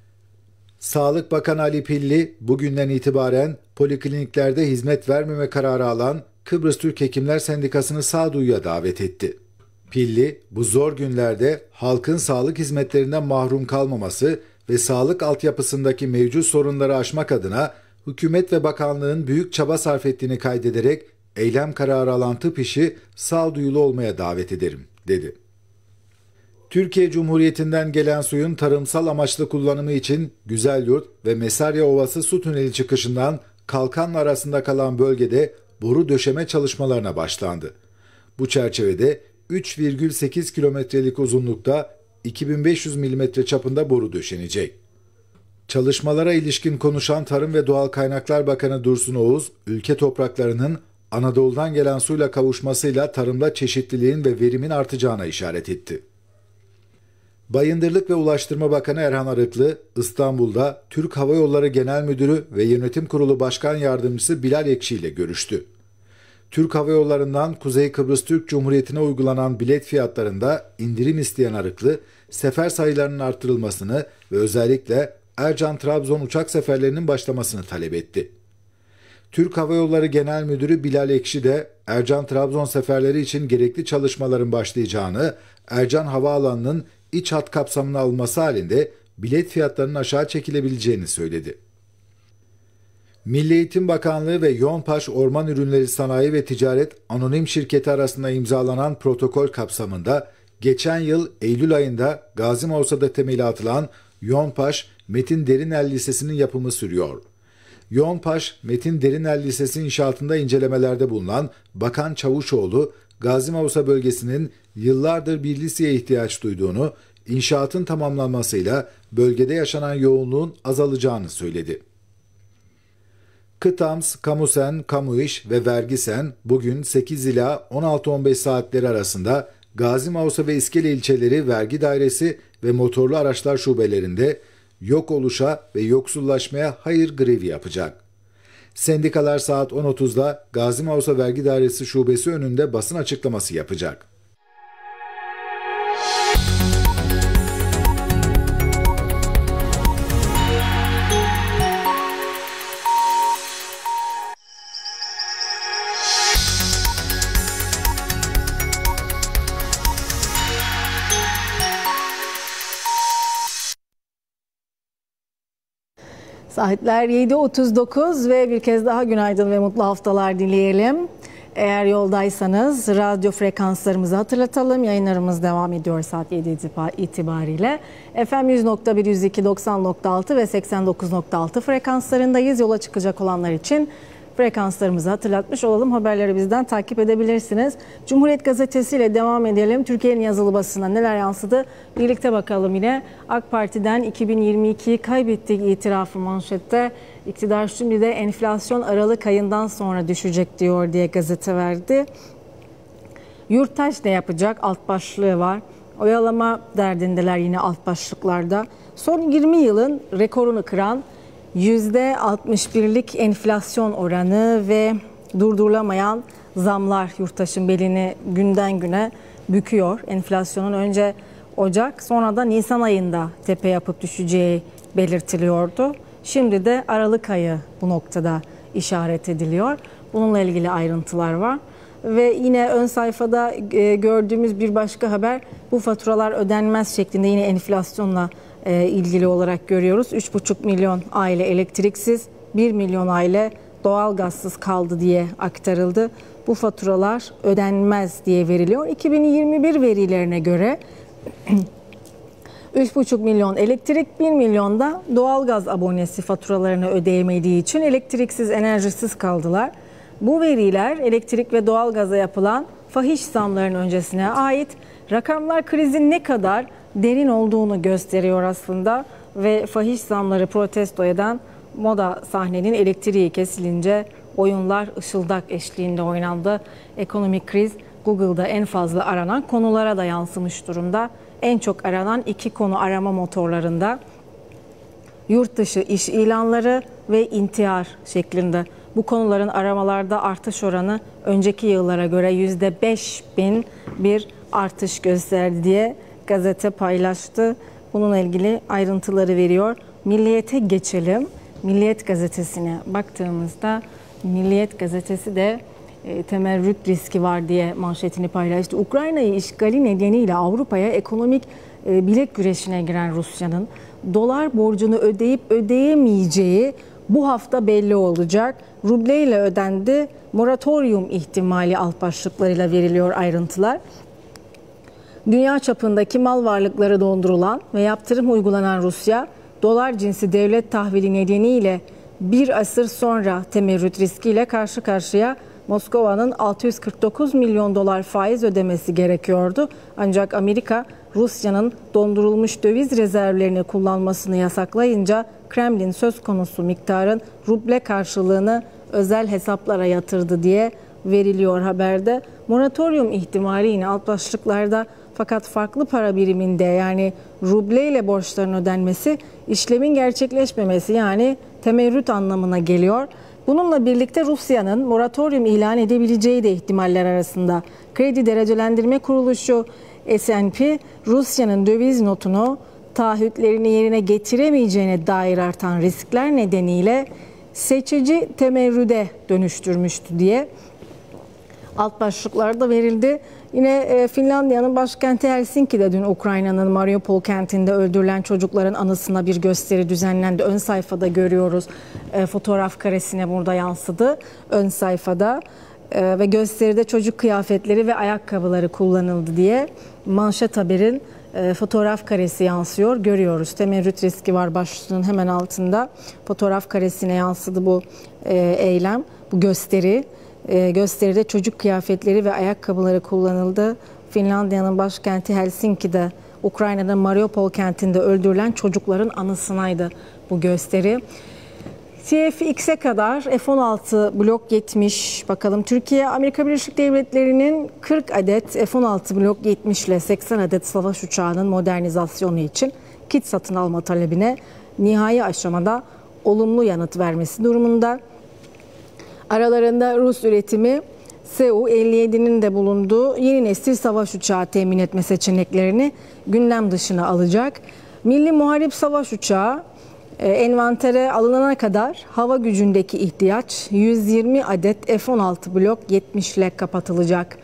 Sağlık Bakanı Ali Pilli bugünden itibaren polikliniklerde hizmet vermeme kararı alan Kıbrıs Türk Hekimler Sendikası'nı sağduyuya davet etti. Pilli, bu zor günlerde halkın sağlık hizmetlerinden mahrum kalmaması ve sağlık altyapısındaki mevcut sorunları aşmak adına hükümet ve bakanlığın büyük çaba sarf ettiğini kaydederek eylem kararı alan tıp işi sağduyulu olmaya davet ederim, dedi. Türkiye Cumhuriyeti'nden gelen suyun tarımsal amaçlı kullanımı için Güzelyurt ve Mesarya Ovası su tüneli çıkışından Kalkanlı arasında kalan bölgede boru döşeme çalışmalarına başlandı. Bu çerçevede üç virgül sekiz kilometrelik uzunlukta iki bin beş yüz milimetre çapında boru döşenecek. Çalışmalara ilişkin konuşan Tarım ve Doğal Kaynaklar Bakanı Dursun Oğuz, ülke topraklarının Anadolu'dan gelen suyla kavuşmasıyla tarımda çeşitliliğin ve verimin artacağına işaret etti. Bayındırlık ve Ulaştırma Bakanı Erhan Arıklı, İstanbul'da Türk Hava Yolları Genel Müdürü ve Yönetim Kurulu Başkan Yardımcısı Bilal Ekşi ile görüştü. Türk Hava Yolları'ndan Kuzey Kıbrıs Türk Cumhuriyeti'ne uygulanan bilet fiyatlarında indirim isteyen Arıklı, sefer sayılarının artırılmasını ve özellikle Ercan-Trabzon uçak seferlerinin başlamasını talep etti. Türk Hava Yolları Genel Müdürü Bilal Ekşi de Ercan-Trabzon seferleri için gerekli çalışmaların başlayacağını, Ercan Havaalanı'nın iç hat kapsamına alınması halinde bilet fiyatlarının aşağı çekilebileceğini söyledi. Milli Eğitim Bakanlığı ve Yonpaş Orman Ürünleri Sanayi ve Ticaret Anonim Şirketi arasında imzalanan protokol kapsamında geçen yıl Eylül ayında Gazi Mavsa'da temeli atılan Yonpaş Metin Derinel Lisesi'nin yapımı sürüyor. Yonpaş Metin Derinel Lisesi inşaatında incelemelerde bulunan Bakan Çavuşoğlu, Gazi Mavsa bölgesinin yıllardır bir liseye ihtiyaç duyduğunu, inşaatın tamamlanmasıyla bölgede yaşanan yoğunluğun azalacağını söyledi. Kıtams, Kamusen, Kamuiş ve Vergisen bugün sekiz ila on altı on beş saatleri arasında Gazi Mavsa ve İskele ilçeleri vergi dairesi ve motorlu araçlar şubelerinde yok oluşa ve yoksullaşmaya hayır grevi yapacak. Sendikalar saat on otuzda Gazi Mavsa Vergi Dairesi Şubesi önünde basın açıklaması yapacak. Saatler yedi otuz dokuz ve bir kez daha günaydın ve mutlu haftalar dileyelim. Eğer yoldaysanız radyo frekanslarımızı hatırlatalım. Yayınlarımız devam ediyor saat yedi itibariyle. F M yüz nokta bir, yüz iki, doksan nokta altı ve seksen dokuz nokta altı frekanslarındayız. Yola çıkacak olanlar için frekanslarımızı hatırlatmış olalım. Haberleri bizden takip edebilirsiniz. Cumhuriyet Gazetesi ile devam edelim. Türkiye'nin yazılı basına neler yansıdı? Birlikte bakalım yine. AK Parti'den iki bin yirmi ikiyi kaybettik itirafı manşette. İktidar şimdi de enflasyon Aralık ayından sonra düşecek diyor diye gazete verdi. Yurttaş ne yapacak? Alt başlığı var. Oyalama derdindeler yine alt başlıklarda. Son yirmi yılın rekorunu kıran yüzde altmış birlik enflasyon oranı ve durdurulamayan zamlar yurttaşın belini günden güne büküyor. Enflasyonun önce Ocak, sonra da Nisan ayında tepe yapıp düşeceği belirtiliyordu. Şimdi de Aralık ayı bu noktada işaret ediliyor. Bununla ilgili ayrıntılar var. Ve yine ön sayfada gördüğümüz bir başka haber, bu faturalar ödenmez şeklinde yine enflasyonla ilgili olarak görüyoruz. üç buçuk milyon aile elektriksiz, bir milyon aile doğalgazsız kaldı diye aktarıldı. Bu faturalar ödenmez diye veriliyor. iki bin yirmi bir verilerine göre üç buçuk milyon elektrik, bir milyon da doğalgaz abonesi faturalarını ödeyemediği için elektriksiz, enerjisiz kaldılar. Bu veriler elektrik ve doğalgaza yapılan fahiş zamların öncesine ait. Rakamlar krizin ne kadar derin olduğunu gösteriyor aslında ve fahiş zamları protesto eden moda sahnenin elektriği kesilince oyunlar ışıldak eşliğinde oynandı. Ekonomik kriz Google'da en fazla aranan konulara da yansımış durumda. En çok aranan iki konu arama motorlarında yurt dışı iş ilanları ve intihar şeklinde. Bu konuların aramalarda artış oranı önceki yıllara göre yüzde beş bin bir artış gösterdi diye gazete paylaştı. Bununla ilgili ayrıntıları veriyor. Milliyet'e geçelim. Milliyet gazetesine baktığımızda Milliyet gazetesi de e, temerrüt riski var diye manşetini paylaştı. Ukrayna'yı işgali nedeniyle Avrupa'ya ekonomik e, bilek güreşine giren Rusya'nın dolar borcunu ödeyip ödeyemeyeceği bu hafta belli olacak. Rubleyle ödendi. Moratorium ihtimali alt başlıklarıyla veriliyor ayrıntılar. Dünya çapındaki mal varlıkları dondurulan ve yaptırım uygulanan Rusya, dolar cinsi devlet tahvili nedeniyle bir asır sonra temerrüt riskiyle karşı karşıya. Moskova'nın altı yüz kırk dokuz milyon dolar faiz ödemesi gerekiyordu. Ancak Amerika, Rusya'nın dondurulmuş döviz rezervlerini kullanmasını yasaklayınca Kremlin söz konusu miktarın ruble karşılığını özel hesaplara yatırdı diye veriliyor haberde. Moratorium ihtimali yine alt başlıklarda, fakat farklı para biriminde yani ruble ile borçların ödenmesi işlemin gerçekleşmemesi yani temerrüt anlamına geliyor. Bununla birlikte Rusya'nın moratorium ilan edebileceği de ihtimaller arasında. Kredi Derecelendirme Kuruluşu S and P, Rusya'nın döviz notunu taahhütlerini yerine getiremeyeceğine dair artan riskler nedeniyle seçici temerrüde dönüştürmüştü diye alt başlıklarda verildi. Yine Finlandiya'nın başkenti Helsinki'de dün Ukrayna'nın Mariupol kentinde öldürülen çocukların anısına bir gösteri düzenlendi. Ön sayfada görüyoruz. Fotoğraf karesine burada yansıdı. Ön sayfada ve gösteride çocuk kıyafetleri ve ayakkabıları kullanıldı diye manşet haberin fotoğraf karesi yansıyor. Görüyoruz. Temerrüt riski var başlığının hemen altında. Fotoğraf karesine yansıdı bu eylem, bu gösteri. Gösteride çocuk kıyafetleri ve ayakkabıları kullanıldı. Finlandiya'nın başkenti Helsinki'de, Ukrayna'nın Mariupol kentinde öldürülen çocukların anısınaydı bu gösteri. T F X'e kadar F on altı Blok yetmiş, bakalım Türkiye, Amerika Birleşik Devletleri'nin kırk adet F on altı Blok yetmiş ile seksen adet savaş uçağının modernizasyonu için kit satın alma talebine nihai aşamada olumlu yanıt vermesi durumunda. Aralarında Rus üretimi S U elli yedi'nin de bulunduğu yeni nesil savaş uçağı temin etme seçeneklerini gündem dışına alacak. Milli Muharip Savaş Uçağı envantere alınana kadar hava gücündeki ihtiyaç yüz yirmi adet F on altı Blok yetmiş ile kapatılacak.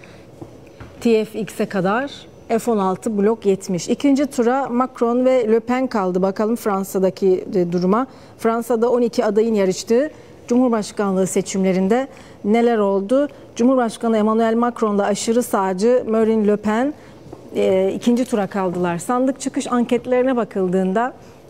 T F X'e kadar F on altı Blok yetmiş. İkinci tura Macron ve Le Pen kaldı. Bakalım Fransa'daki duruma. Fransa'da on iki adayın yarıştığı Cumhurbaşkanlığı seçimlerinde neler oldu? Cumhurbaşkanı Emmanuel Macron'la aşırı sağcı Marine Le Pen e, ikinci tura kaldılar. Sandık çıkış anketlerine bakıldığında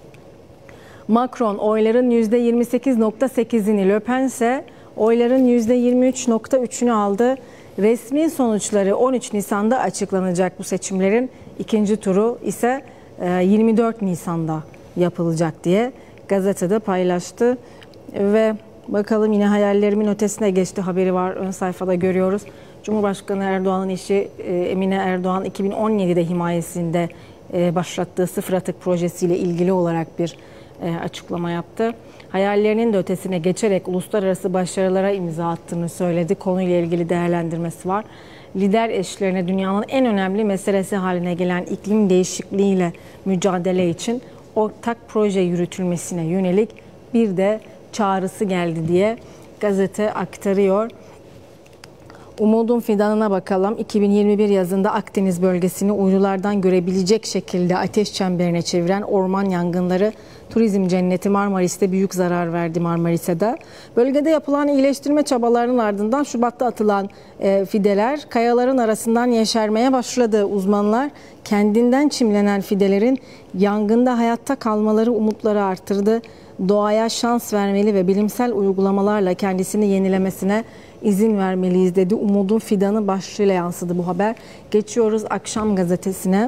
Macron oyların yüzde yirmi sekiz nokta sekiz'ini, Le Pen ise oyların yüzde yirmi üç nokta üç'ünü aldı. Resmi sonuçları on üç Nisan'da açıklanacak, bu seçimlerin ikinci turu ise yirmi dört Nisan'da yapılacak diye gazetede paylaştı. Ve bakalım yine hayallerimin ötesine geçti haberi var, ön sayfada görüyoruz. Cumhurbaşkanı Erdoğan'ın eşi Emine Erdoğan iki bin on yedide himayesinde başlattığı sıfır atık projesiyle ilgili olarak bir açıklama yaptı. Hayallerinin de ötesine geçerek uluslararası başarılara imza attığını söyledi. Konuyla ilgili değerlendirmesi var. Lider eşlerine dünyanın en önemli meselesi haline gelen iklim değişikliğiyle mücadele için ortak proje yürütülmesine yönelik bir de çağrısı geldi diye gazete aktarıyor. Umudun fidanına bakalım. iki bin yirmi bir yazında Akdeniz bölgesini uydulardan görebilecek şekilde ateş çemberine çeviren orman yangınları turizm cenneti Marmaris'te büyük zarar verdi Marmaris'e de. Bölgede yapılan iyileştirme çabalarının ardından Şubat'ta atılan e, fideler kayaların arasından yeşermeye başladı. Uzmanlar kendinden çimlenen fidelerin yangında hayatta kalmaları umutları artırdı. Doğaya şans vermeli ve bilimsel uygulamalarla kendisini yenilemesine izin vermeliyiz dedi. Umudun fidanı başlığıyla yansıdı bu haber. Geçiyoruz Akşam Gazetesi'ne.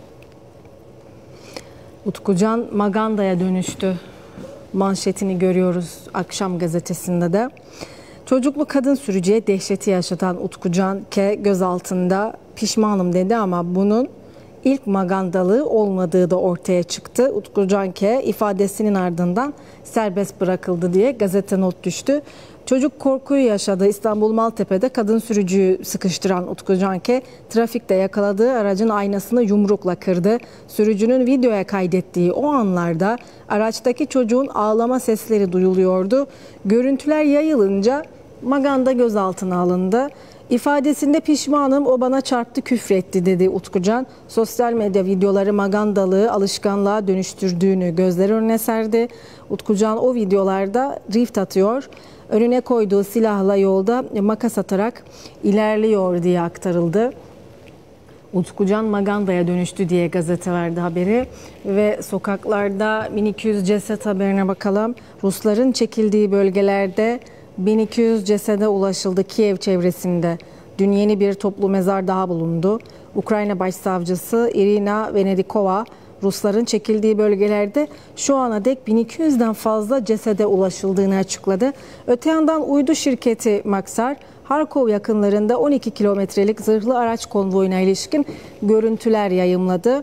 Utkucan Maganda'ya dönüştü. Manşetini görüyoruz Akşam Gazetesi'nde de. Çocuklu kadın sürücüye dehşeti yaşatan Utkucan K. gözaltında pişmanım dedi ama bunun ilk magandalığı olmadığı da ortaya çıktı. Utkucan K. ifadesinin ardından serbest bırakıldı diye gazete not düştü. Çocuk korkuyu yaşadı. İstanbul Maltepe'de kadın sürücüyü sıkıştıran Utkucan K. trafikte yakaladığı aracın aynasını yumrukla kırdı. Sürücünün videoya kaydettiği o anlarda araçtaki çocuğun ağlama sesleri duyuluyordu. Görüntüler yayılınca maganda gözaltına alındı. İfadesinde pişmanım, o bana çarptı, küfretti dedi Utkucan. Sosyal medya videoları magandalığı alışkanlığa dönüştürdüğünü gözler önüne serdi. Utkucan o videolarda drift atıyor, önüne koyduğu silahla yolda makas atarak ilerliyor diye aktarıldı. Utkucan magandaya dönüştü diye gazete verdi haberi ve sokaklarda bin iki yüz ceset haberine bakalım. Rusların çekildiği bölgelerde bin iki yüz cesede ulaşıldı. Kiev çevresinde dün yeni bir toplu mezar daha bulundu. Ukrayna Başsavcısı Irina Venedikova, Rusların çekildiği bölgelerde şu ana dek bin iki yüzden fazla cesede ulaşıldığını açıkladı. Öte yandan uydu şirketi Maxar, Harkov yakınlarında on iki kilometrelik zırhlı araç konvoyuna ilişkin görüntüler yayımladı.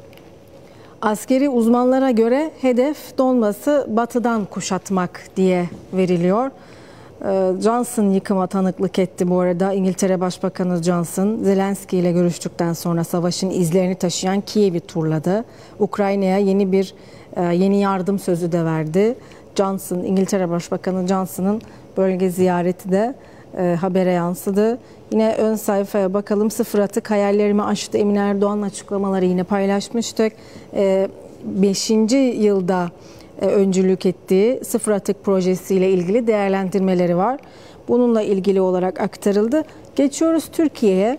Askeri uzmanlara göre hedef Donbas'ı batıdan kuşatmak diye veriliyor. Johnson yıkıma tanıklık etti bu arada. İngiltere Başbakanı Johnson, Zelenski ile görüştükten sonra savaşın izlerini taşıyan Kiev'i turladı. Ukrayna'ya yeni bir yeni yardım sözü de verdi. Johnson, İngiltere Başbakanı Johnson'ın bölge ziyareti de e, habere yansıdı. Yine ön sayfaya bakalım. Sıfır atık hayallerimi aştı. Emine Erdoğan'ın açıklamaları yine paylaşmıştık. E, beşinci yılda öncülük ettiği sıfır atık projesiyle ilgili değerlendirmeleri var. Bununla ilgili olarak aktarıldı. Geçiyoruz Türkiye'ye.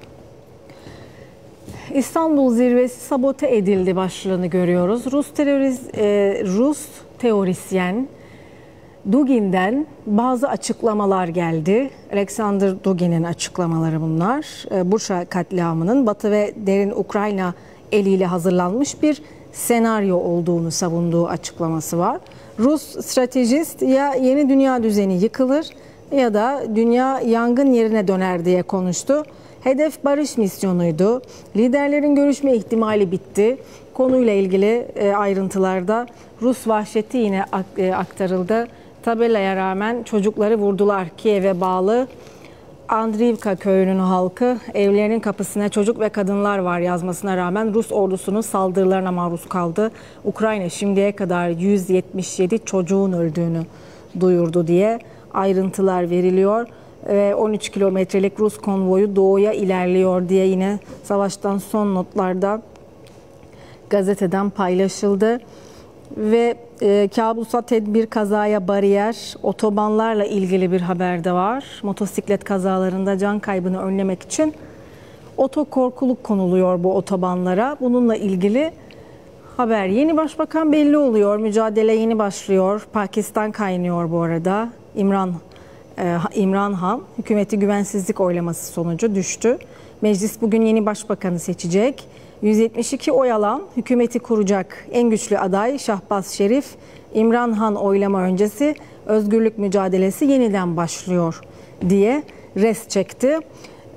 İstanbul zirvesi sabote edildi başlığını görüyoruz. Rus teröriz, e, Rus teorisyen Dugin'den bazı açıklamalar geldi. Alexander Dugin'in açıklamaları bunlar. E, Bucha katliamının Batı ve derin Ukrayna eliyle hazırlanmış bir senaryo olduğunu savunduğu açıklaması var. Rus stratejist ya yeni dünya düzeni yıkılır ya da dünya yangın yerine döner diye konuştu. Hedef barış misyonuydu. Liderlerin görüşme ihtimali bitti. Konuyla ilgili ayrıntılarda Rus vahşeti yine aktarıldı. Tabelaya rağmen çocukları vurdular. Kiev'e bağlı Andriivka köyünün halkı evlerinin kapısına çocuk ve kadınlar var yazmasına rağmen Rus ordusunun saldırılarına maruz kaldı. Ukrayna şimdiye kadar yüz yetmiş yedi çocuğun öldüğünü duyurdu diye ayrıntılar veriliyor. Ve on üç kilometrelik Rus konvoyu doğuya ilerliyor diye yine savaştan son notlarda gazeteden paylaşıldı. Ve e, kabusa tedbir, kazaya bariyer, otobanlarla ilgili bir haber de var. Motosiklet kazalarında can kaybını önlemek için otokorkuluk konuluyor bu otobanlara. Bununla ilgili haber. Yeni başbakan belli oluyor. Mücadele yeni başlıyor. Pakistan kaynıyor bu arada. İmran e, İmran Han hükümeti güvensizlik oylaması sonucu düştü. Meclis bugün yeni başbakanı seçecek. yüz yetmiş iki oy alan hükümeti kuracak en güçlü aday Şahbaz Şerif, İmran Han oylama öncesi özgürlük mücadelesi yeniden başlıyor diye res çekti.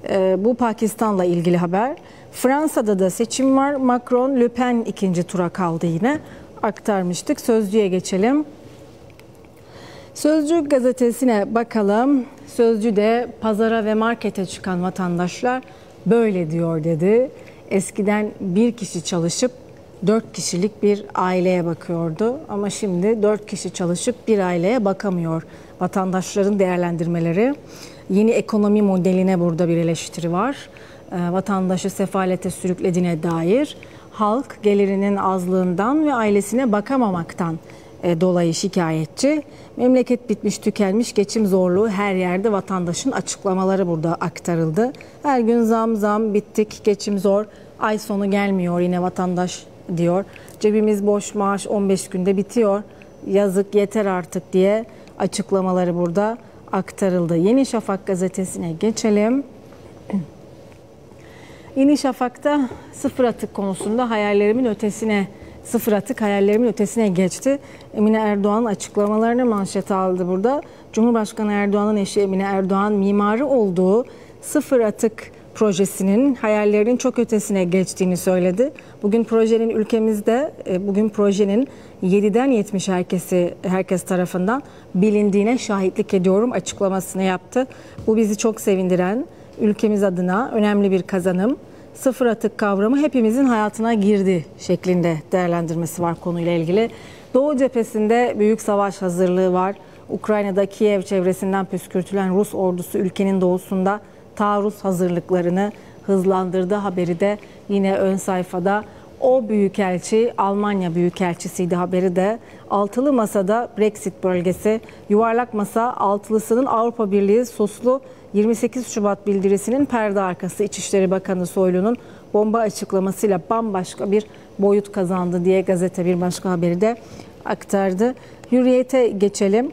Ee, bu Pakistan'la ilgili haber. Fransa'da da seçim var. Macron, Le Pen ikinci tura kaldı yine. Aktarmıştık. Sözcü'ye geçelim. Sözcü gazetesine bakalım. Sözcü'de pazara ve markete çıkan vatandaşlar böyle diyor dedi. Eskiden bir kişi çalışıp dört kişilik bir aileye bakıyordu. Ama şimdi dört kişi çalışıp bir aileye bakamıyor. Vatandaşların değerlendirmeleri. Yeni ekonomi modeline burada bir eleştiri var. Vatandaşı sefalete sürüklediğine dair, halk gelirinin azlığından ve ailesine bakamamaktan dolayı şikayetçi. Memleket bitmiş tükenmiş, geçim zorluğu her yerde, vatandaşın açıklamaları burada aktarıldı. Her gün zam zam, bittik, geçim zor, ay sonu gelmiyor yine vatandaş diyor. Cebimiz boş, maaş on beş günde bitiyor, yazık yeter artık diye açıklamaları burada aktarıldı. Yeni Şafak gazetesine geçelim. Yeni Şafak'ta sıfır atık konusunda hayallerimin ötesine, sıfır atık hayallerimin ötesine geçti. Emine Erdoğan açıklamalarını manşete aldı burada. Cumhurbaşkanı Erdoğan'ın eşi Emine Erdoğan mimarı olduğu sıfır atık projesinin hayallerinin çok ötesine geçtiğini söyledi. Bugün projenin ülkemizde, bugün projenin yediden yetmişe herkesi, herkes tarafından bilindiğine şahitlik ediyorum açıklamasını yaptı. Bu bizi çok sevindiren, ülkemiz adına önemli bir kazanım. Sıfır atık kavramı hepimizin hayatına girdi şeklinde değerlendirmesi var konuyla ilgili. Doğu cephesinde büyük savaş hazırlığı var. Ukrayna'da Kiev çevresinden püskürtülen Rus ordusu ülkenin doğusunda taarruz hazırlıklarını hızlandırdı. Haberi de yine ön sayfada. O büyükelçi Almanya büyükelçisiydi, haberi de. Altılı Masa'da Brexit bölgesi, yuvarlak masa altılısının Avrupa Birliği suslu yirmi sekiz Şubat bildirisinin perde arkası. İçişleri Bakanı Soylu'nun bomba açıklamasıyla bambaşka bir boyut kazandı diye gazete bir başka haberi de aktardı. Hürriyet'e geçelim.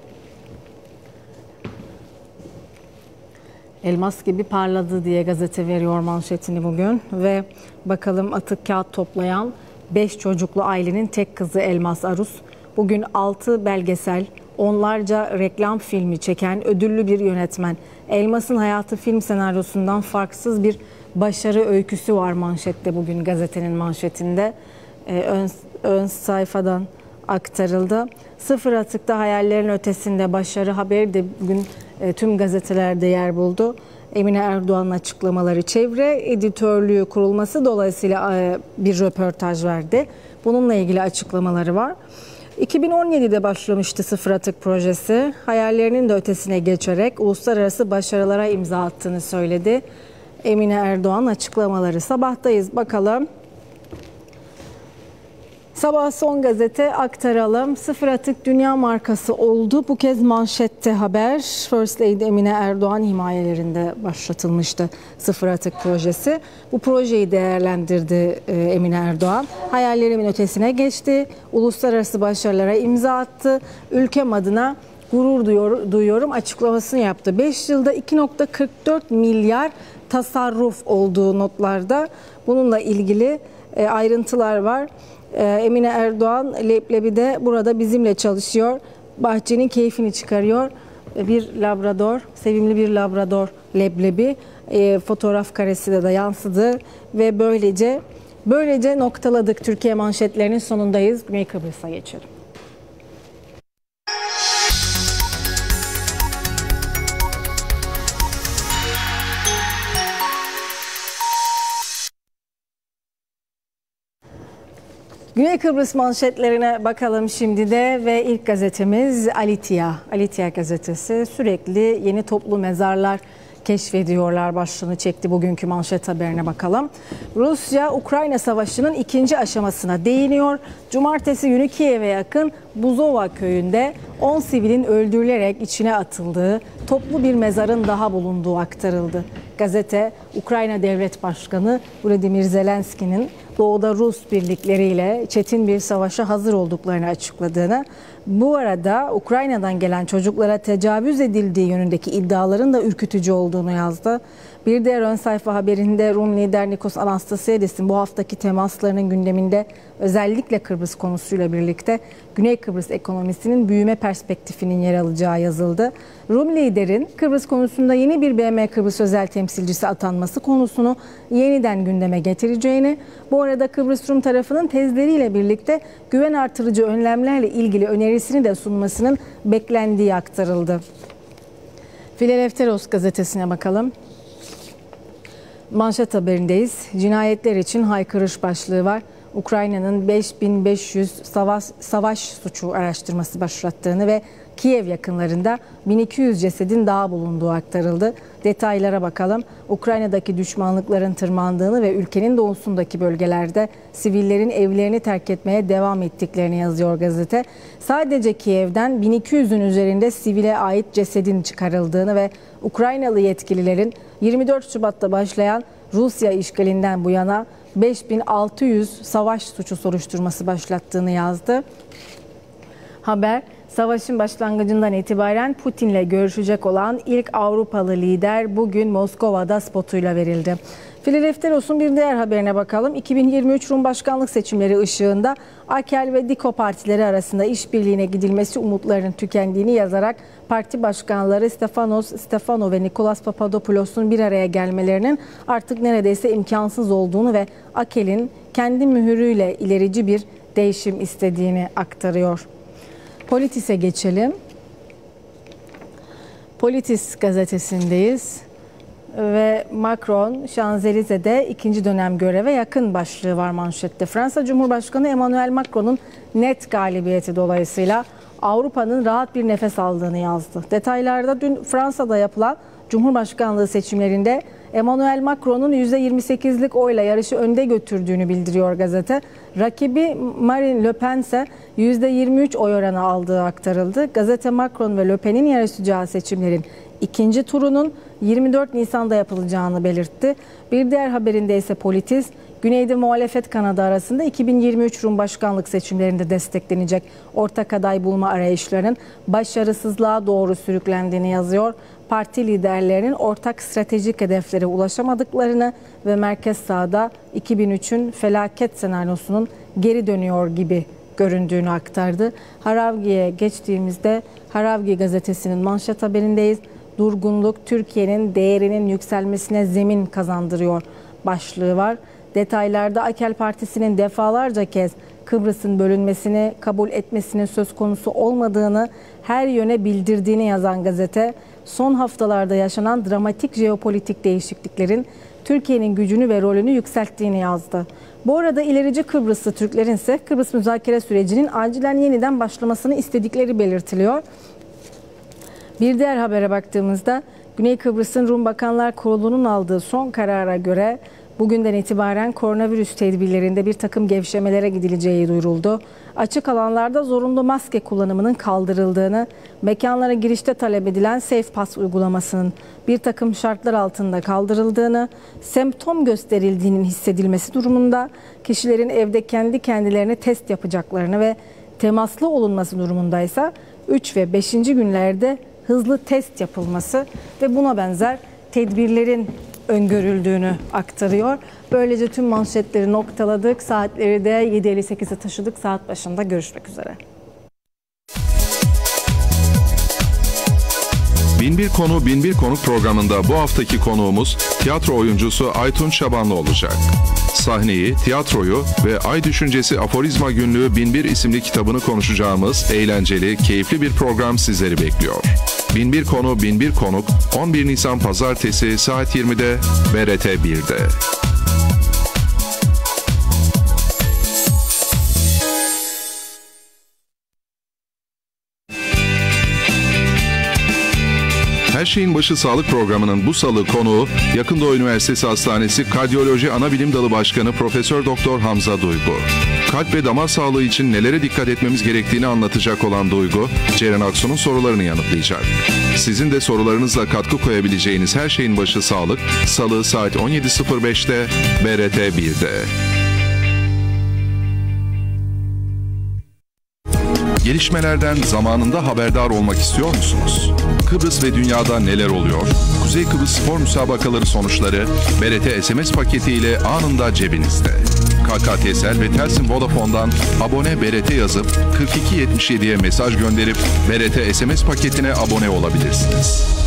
Elmas gibi parladı diye gazete veriyor manşetini bugün ve bakalım atık kağıt toplayan beş çocuklu ailenin tek kızı Elmas Arus bugün altı belgesel, onlarca reklam filmi çeken ödüllü bir yönetmen. Elmas'ın hayatı film senaryosundan farksız bir başarı öyküsü var manşette bugün gazetenin manşetinde. Ee, ön, ön sayfadan aktarıldı. Sıfır atıkta hayallerin ötesinde başarı haberi de bugün e, tüm gazetelerde yer buldu. Emine Erdoğan'ın açıklamaları, çevre editörlüğü kurulması dolayısıyla e, bir röportaj verdi. Bununla ilgili açıklamaları var. iki bin on yedide başlamıştı sıfır atık projesi. Hayallerinin de ötesine geçerek uluslararası başarılara imza attığını söyledi. Emine Erdoğan açıklamaları. Sabahtayız, bakalım. Sabah Son Gazete aktaralım. Sıfır atık dünya markası oldu. Bu kez manşette haber. First Lady Emine Erdoğan himayelerinde başlatılmıştı sıfır atık projesi. Bu projeyi değerlendirdi Emine Erdoğan. Hayallerimin ötesine geçti. Uluslararası başarılara imza attı. Ülkem adına gurur duyuyor, duyuyorum açıklamasını yaptı. beş yılda iki nokta kırk dört milyar tasarruf olduğu notlarda. Bununla ilgili ayrıntılar var. Emine Erdoğan Leblebi'de burada bizimle çalışıyor. Bahçenin keyfini çıkarıyor. Bir labrador, sevimli bir labrador leblebi e, fotoğraf karesinde de yansıdı ve böylece böylece noktaladık. Türkiye manşetlerinin sonundayız. Güney Kıbrıs'a geçelim. Güney Kıbrıs manşetlerine bakalım şimdi de ve ilk gazetemiz Alitia. Alitia gazetesi sürekli yeni toplu mezarlar keşfediyorlar başlığını çekti bugünkü manşet haberine bakalım. Rusya-Ukrayna savaşının ikinci aşamasına değiniyor. Cumartesi günü Kiev'e yakın Buzova köyünde on sivilin öldürülerek içine atıldığı toplu bir mezarın daha bulunduğu aktarıldı. Gazete, Ukrayna Devlet Başkanı Volodymyr Zelenski'nin doğuda Rus birlikleriyle çetin bir savaşa hazır olduklarını açıkladığını, bu arada Ukrayna'dan gelen çocuklara tecavüz edildiği yönündeki iddiaların da ürkütücü olduğunu yazdı. Bir diğer ön sayfa haberinde Rum lider Nikos Anastasiadis'in bu haftaki temaslarının gündeminde özellikle Kıbrıs konusuyla birlikte Güney Kıbrıs ekonomisinin büyüme perspektifinin yer alacağı yazıldı. Rum liderin Kıbrıs konusunda yeni bir B M Kıbrıs özel temsilcisi atanması konusunu yeniden gündeme getireceğini, bu arada Kıbrıs Rum tarafının tezleriyle birlikte güven artırıcı önlemlerle ilgili önerisini de sunmasının beklendiği aktarıldı. Filadelfos gazetesine bakalım. Manşet haberindeyiz. Cinayetler için haykırış başlığı var. Ukrayna'nın beş bin beş yüz savaş, savaş suçu araştırması başlattığını ve Kiev yakınlarında bin iki yüz cesedin daha bulunduğu aktarıldı. Detaylara bakalım. Ukrayna'daki düşmanlıkların tırmandığını ve ülkenin doğusundaki bölgelerde sivillerin evlerini terk etmeye devam ettiklerini yazıyor gazete. Sadece Kiev'den bin iki yüzün üzerinde sivile ait cesedin çıkarıldığını ve Ukraynalı yetkililerin yirmi dört Şubat'ta başlayan Rusya işgalinden bu yana beş bin altı yüz savaş suçu soruşturması başlattığını yazdı. Haber, savaşın başlangıcından itibaren Putin'le görüşecek olan ilk Avrupalı lider bugün Moskova'da spotuyla verildi. Filadelfos'un bir diğer haberine bakalım. iki bin yirmi üç Rum başkanlık seçimleri ışığında Akel ve Diko partileri arasında işbirliğine gidilmesi umutlarının tükendiğini yazarak parti başkanları Stefanos Stefano ve Nikolas Papadopoulos'un bir araya gelmelerinin artık neredeyse imkansız olduğunu ve Akel'in kendi mühürüyle ilerici bir değişim istediğini aktarıyor. Politis'e geçelim. Politis gazetesindeyiz ve Macron Şanzelize'de ikinci dönem göreve yakın başlığı var manşette. Fransa Cumhurbaşkanı Emmanuel Macron'un net galibiyeti dolayısıyla Avrupa'nın rahat bir nefes aldığını yazdı. Detaylarda dün Fransa'da yapılan Cumhurbaşkanlığı seçimlerinde Emmanuel Macron'un yüzde yirmi sekizlik oyla yarışı önde götürdüğünü bildiriyor gazete. Rakibi Marine Le Pen ise yüzde yirmi üç oy oranı aldığı aktarıldı. Gazete Macron ve Le Pen'in yarışacağı seçimlerin ikinci turunun yirmi dört Nisan'da yapılacağını belirtti. Bir diğer haberinde ise Politis, Güneyde muhalefet kanadı arasında iki bin yirmi üç Rum başkanlık seçimlerinde desteklenecek ortak aday bulma arayışlarının başarısızlığa doğru sürüklendiğini yazıyor. Parti liderlerinin ortak stratejik hedeflere ulaşamadıklarını ve merkez sağda iki bin üçün felaket senaryosunun geri dönüyor gibi göründüğünü aktardı. Haravgi'ye geçtiğimizde Haravgi gazetesinin manşet haberindeyiz. Durgunluk Türkiye'nin değerinin yükselmesine zemin kazandırıyor başlığı var. Detaylarda Akel Partisi'nin defalarca kez Kıbrıs'ın bölünmesini kabul etmesinin söz konusu olmadığını her yöne bildirdiğini yazan gazete, son haftalarda yaşanan dramatik jeopolitik değişikliklerin Türkiye'nin gücünü ve rolünü yükselttiğini yazdı. Bu arada ilerici Kıbrıslı Türklerin ise Kıbrıs müzakere sürecinin acilen yeniden başlamasını istedikleri belirtiliyor. Bir diğer habere baktığımızda Güney Kıbrıs'ın Rum Bakanlar Kurulu'nun aldığı son karara göre bugünden itibaren koronavirüs tedbirlerinde bir takım gevşemelere gidileceği duyuruldu. Açık alanlarda zorunlu maske kullanımının kaldırıldığını, mekanlara girişte talep edilen Safe Pass uygulamasının bir takım şartlar altında kaldırıldığını, semptom gösterildiğinin hissedilmesi durumunda kişilerin evde kendi kendilerine test yapacaklarını ve temaslı olunması durumundaysa üç ve beşinci günlerde hızlı test yapılması ve buna benzer tedbirlerin öngörüldüğünü aktarıyor. Böylece tüm manşetleri noktaladık. Saatleri de yedi elli sekize taşıdık. Saat başında görüşmek üzere. Bin bir Konu Bin bir Konuk programında bu haftaki konuğumuz tiyatro oyuncusu Aytun Şabanlı olacak. Sahneyi, tiyatroyu ve Ay Düşüncesi Aforizma Günlüğü bin bir isimli kitabını konuşacağımız eğlenceli, keyifli bir program sizleri bekliyor. Bin bir Konu Bin bir Konuk on bir Nisan Pazartesi saat yirmide B R T bir'de. Her Şeyin Başı Sağlık Programı'nın bu salı konuğu Yakın Doğu Üniversitesi Hastanesi Kardiyoloji Anabilim Dalı Başkanı Profesör Doktor Hamza Duygu. Kalp ve damar sağlığı için nelere dikkat etmemiz gerektiğini anlatacak olan Duygu, Ceren Aksu'nun sorularını yanıtlayacak. Sizin de sorularınızla katkı koyabileceğiniz Her Şeyin Başı Sağlık, salı saat on yedi sıfır beşte B R T bir'de. Gelişmelerden zamanında haberdar olmak istiyor musunuz? Kıbrıs ve dünyada neler oluyor? Kuzey Kıbrıs Spor Müsabakaları sonuçları B R T S M S paketiyle anında cebinizde. K K T S L ve Telsin Vodafone'dan abone B R T yazıp kırk iki yetmiş yediye mesaj gönderip B R T S M S paketine abone olabilirsiniz.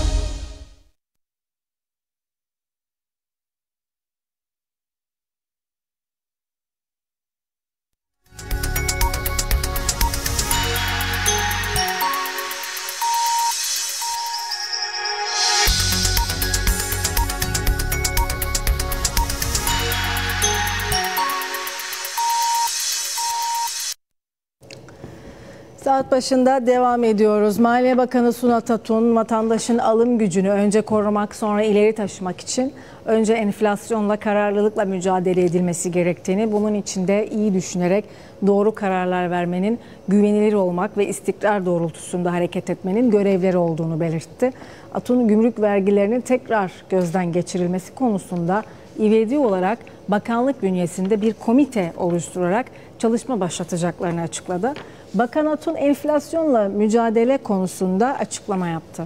Saat başında devam ediyoruz. Maliye Bakanı Sunat Atun, vatandaşın alım gücünü önce korumak sonra ileri taşımak için önce enflasyonla kararlılıkla mücadele edilmesi gerektiğini, bunun için de iyi düşünerek doğru kararlar vermenin, güvenilir olmak ve istikrar doğrultusunda hareket etmenin görevleri olduğunu belirtti. Atun, gümrük vergilerinin tekrar gözden geçirilmesi konusunda ivedi olarak bakanlık bünyesinde bir komite oluşturarak çalışma başlatacaklarını açıkladı. Bakan Atun enflasyonla mücadele konusunda açıklama yaptı.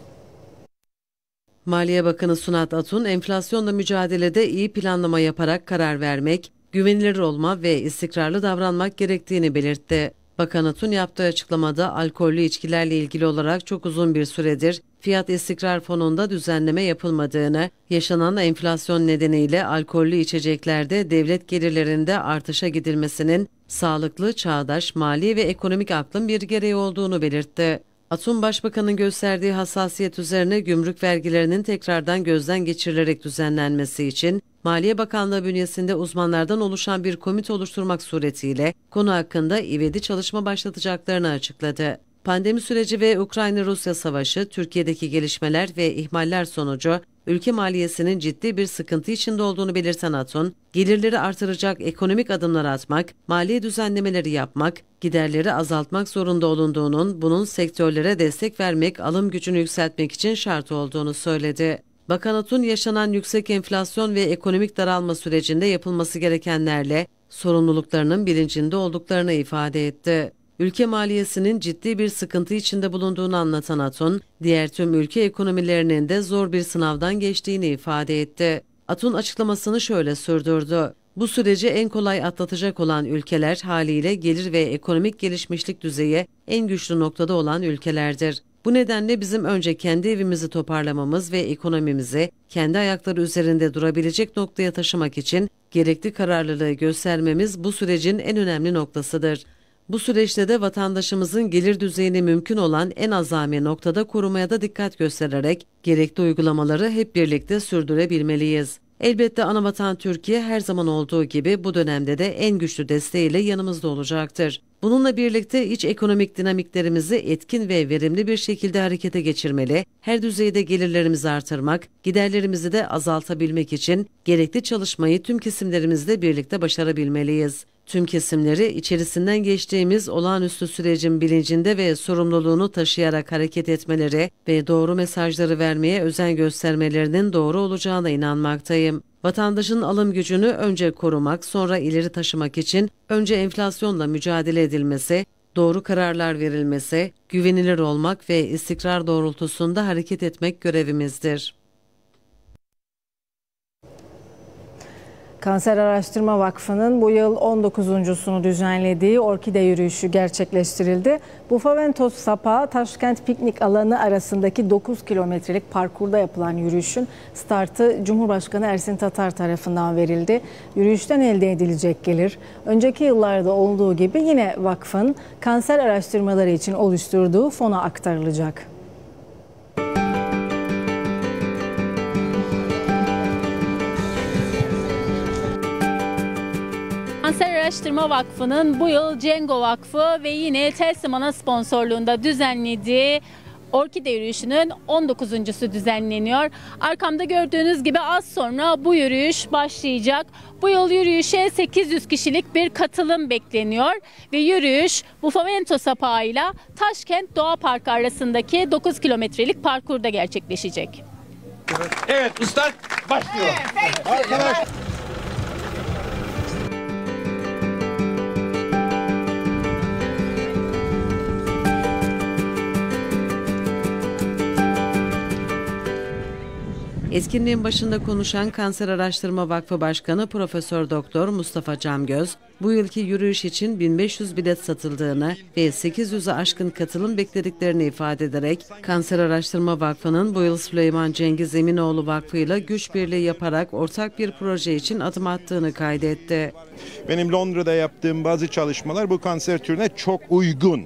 Maliye Bakanı Sunat Atun, enflasyonla mücadelede iyi planlama yaparak karar vermek, güvenilir olma ve istikrarlı davranmak gerektiğini belirtti. Bakan Atun yaptığı açıklamada alkollü içkilerle ilgili olarak çok uzun bir süredir Fiyat İstikrar Fonu'nda düzenleme yapılmadığını, yaşanan enflasyon nedeniyle alkollü içeceklerde devlet gelirlerinde artışa gidilmesinin sağlıklı, çağdaş, mali ve ekonomik aklın bir gereği olduğunu belirtti. Atun, Başbakan'ın gösterdiği hassasiyet üzerine gümrük vergilerinin tekrardan gözden geçirilerek düzenlenmesi için Maliye Bakanlığı bünyesinde uzmanlardan oluşan bir komite oluşturmak suretiyle konu hakkında ivedi çalışma başlatacaklarını açıkladı. Pandemi süreci ve Ukrayna-Rusya savaşı, Türkiye'deki gelişmeler ve ihmaller sonucu ülke maliyesinin ciddi bir sıkıntı içinde olduğunu belirten Atun, gelirleri artıracak ekonomik adımlar atmak, mali düzenlemeleri yapmak, giderleri azaltmak zorunda olunduğunun, bunun sektörlere destek vermek, alım gücünü yükseltmek için şart olduğunu söyledi. Bakan Atun, yaşanan yüksek enflasyon ve ekonomik daralma sürecinde yapılması gerekenlerle sorumluluklarının bilincinde olduklarını ifade etti. Ülke maliyesinin ciddi bir sıkıntı içinde bulunduğunu anlatan Atun, diğer tüm ülke ekonomilerinin de zor bir sınavdan geçtiğini ifade etti. Atun açıklamasını şöyle sürdürdü. Bu süreci en kolay atlatacak olan ülkeler haliyle gelir ve ekonomik gelişmişlik düzeyi en güçlü noktada olan ülkelerdir. Bu nedenle bizim önce kendi evimizi toparlamamız ve ekonomimizi kendi ayakları üzerinde durabilecek noktaya taşımak için gerekli kararlılığı göstermemiz bu sürecin en önemli noktasıdır. Bu süreçte de vatandaşımızın gelir düzeyini mümkün olan en azami noktada korumaya da dikkat göstererek gerekli uygulamaları hep birlikte sürdürebilmeliyiz. Elbette anavatan Türkiye her zaman olduğu gibi bu dönemde de en güçlü desteğiyle yanımızda olacaktır. Bununla birlikte iç ekonomik dinamiklerimizi etkin ve verimli bir şekilde harekete geçirmeli, her düzeyde gelirlerimizi artırmak, giderlerimizi de azaltabilmek için gerekli çalışmayı tüm kesimlerimizle birlikte başarabilmeliyiz. Tüm kesimleri içerisinden geçtiğimiz olağanüstü sürecin bilincinde ve sorumluluğunu taşıyarak hareket etmeleri ve doğru mesajları vermeye özen göstermelerinin doğru olacağına inanmaktayım. Vatandaşın alım gücünü önce korumak, sonra ileri taşımak için önce enflasyonla mücadele edilmesi, doğru kararlar verilmesi, güvenilir olmak ve istikrar doğrultusunda hareket etmek görevimizdir. Kanser Araştırma Vakfı'nın bu yıl on dokuzuncusunu düzenlediği orkide yürüyüşü gerçekleştirildi. Bufaventos Sapağı Taşkent Piknik Alanı arasındaki dokuz kilometrelik parkurda yapılan yürüyüşün startı Cumhurbaşkanı Ersin Tatar tarafından verildi. Yürüyüşten elde edilecek gelir, önceki yıllarda olduğu gibi yine vakfın kanser araştırmaları için oluşturduğu fona aktarılacak. Kanser Araştırma Vakfı'nın bu yıl Cengo Vakfı ve yine Telsim Ana sponsorluğunda düzenlediği orkide yürüyüşünün on dokuzuncusu düzenleniyor. Arkamda gördüğünüz gibi az sonra bu yürüyüş başlayacak. Bu yıl yürüyüşe sekiz yüz kişilik bir katılım bekleniyor ve yürüyüş Bufaventos Sapağı ile Taşkent Doğa Parkı arasındaki dokuz kilometrelik parkurda gerçekleşecek. Evet, start başlıyor. Evet, arkadaş. Etkinliğin başında konuşan Kanser Araştırma Vakfı Başkanı Profesör Doktor Mustafa Camgöz, bu yılki yürüyüş için bin beş yüz bilet satıldığını ve sekiz yüze aşkın katılım beklediklerini ifade ederek, Kanser Araştırma Vakfı'nın bu yıl Süleyman Cengiz Eminoğlu Vakfı ile güç birliği yaparak ortak bir proje için adım attığını kaydetti. Benim Londra'da yaptığım bazı çalışmalar bu kanser türüne çok uygun.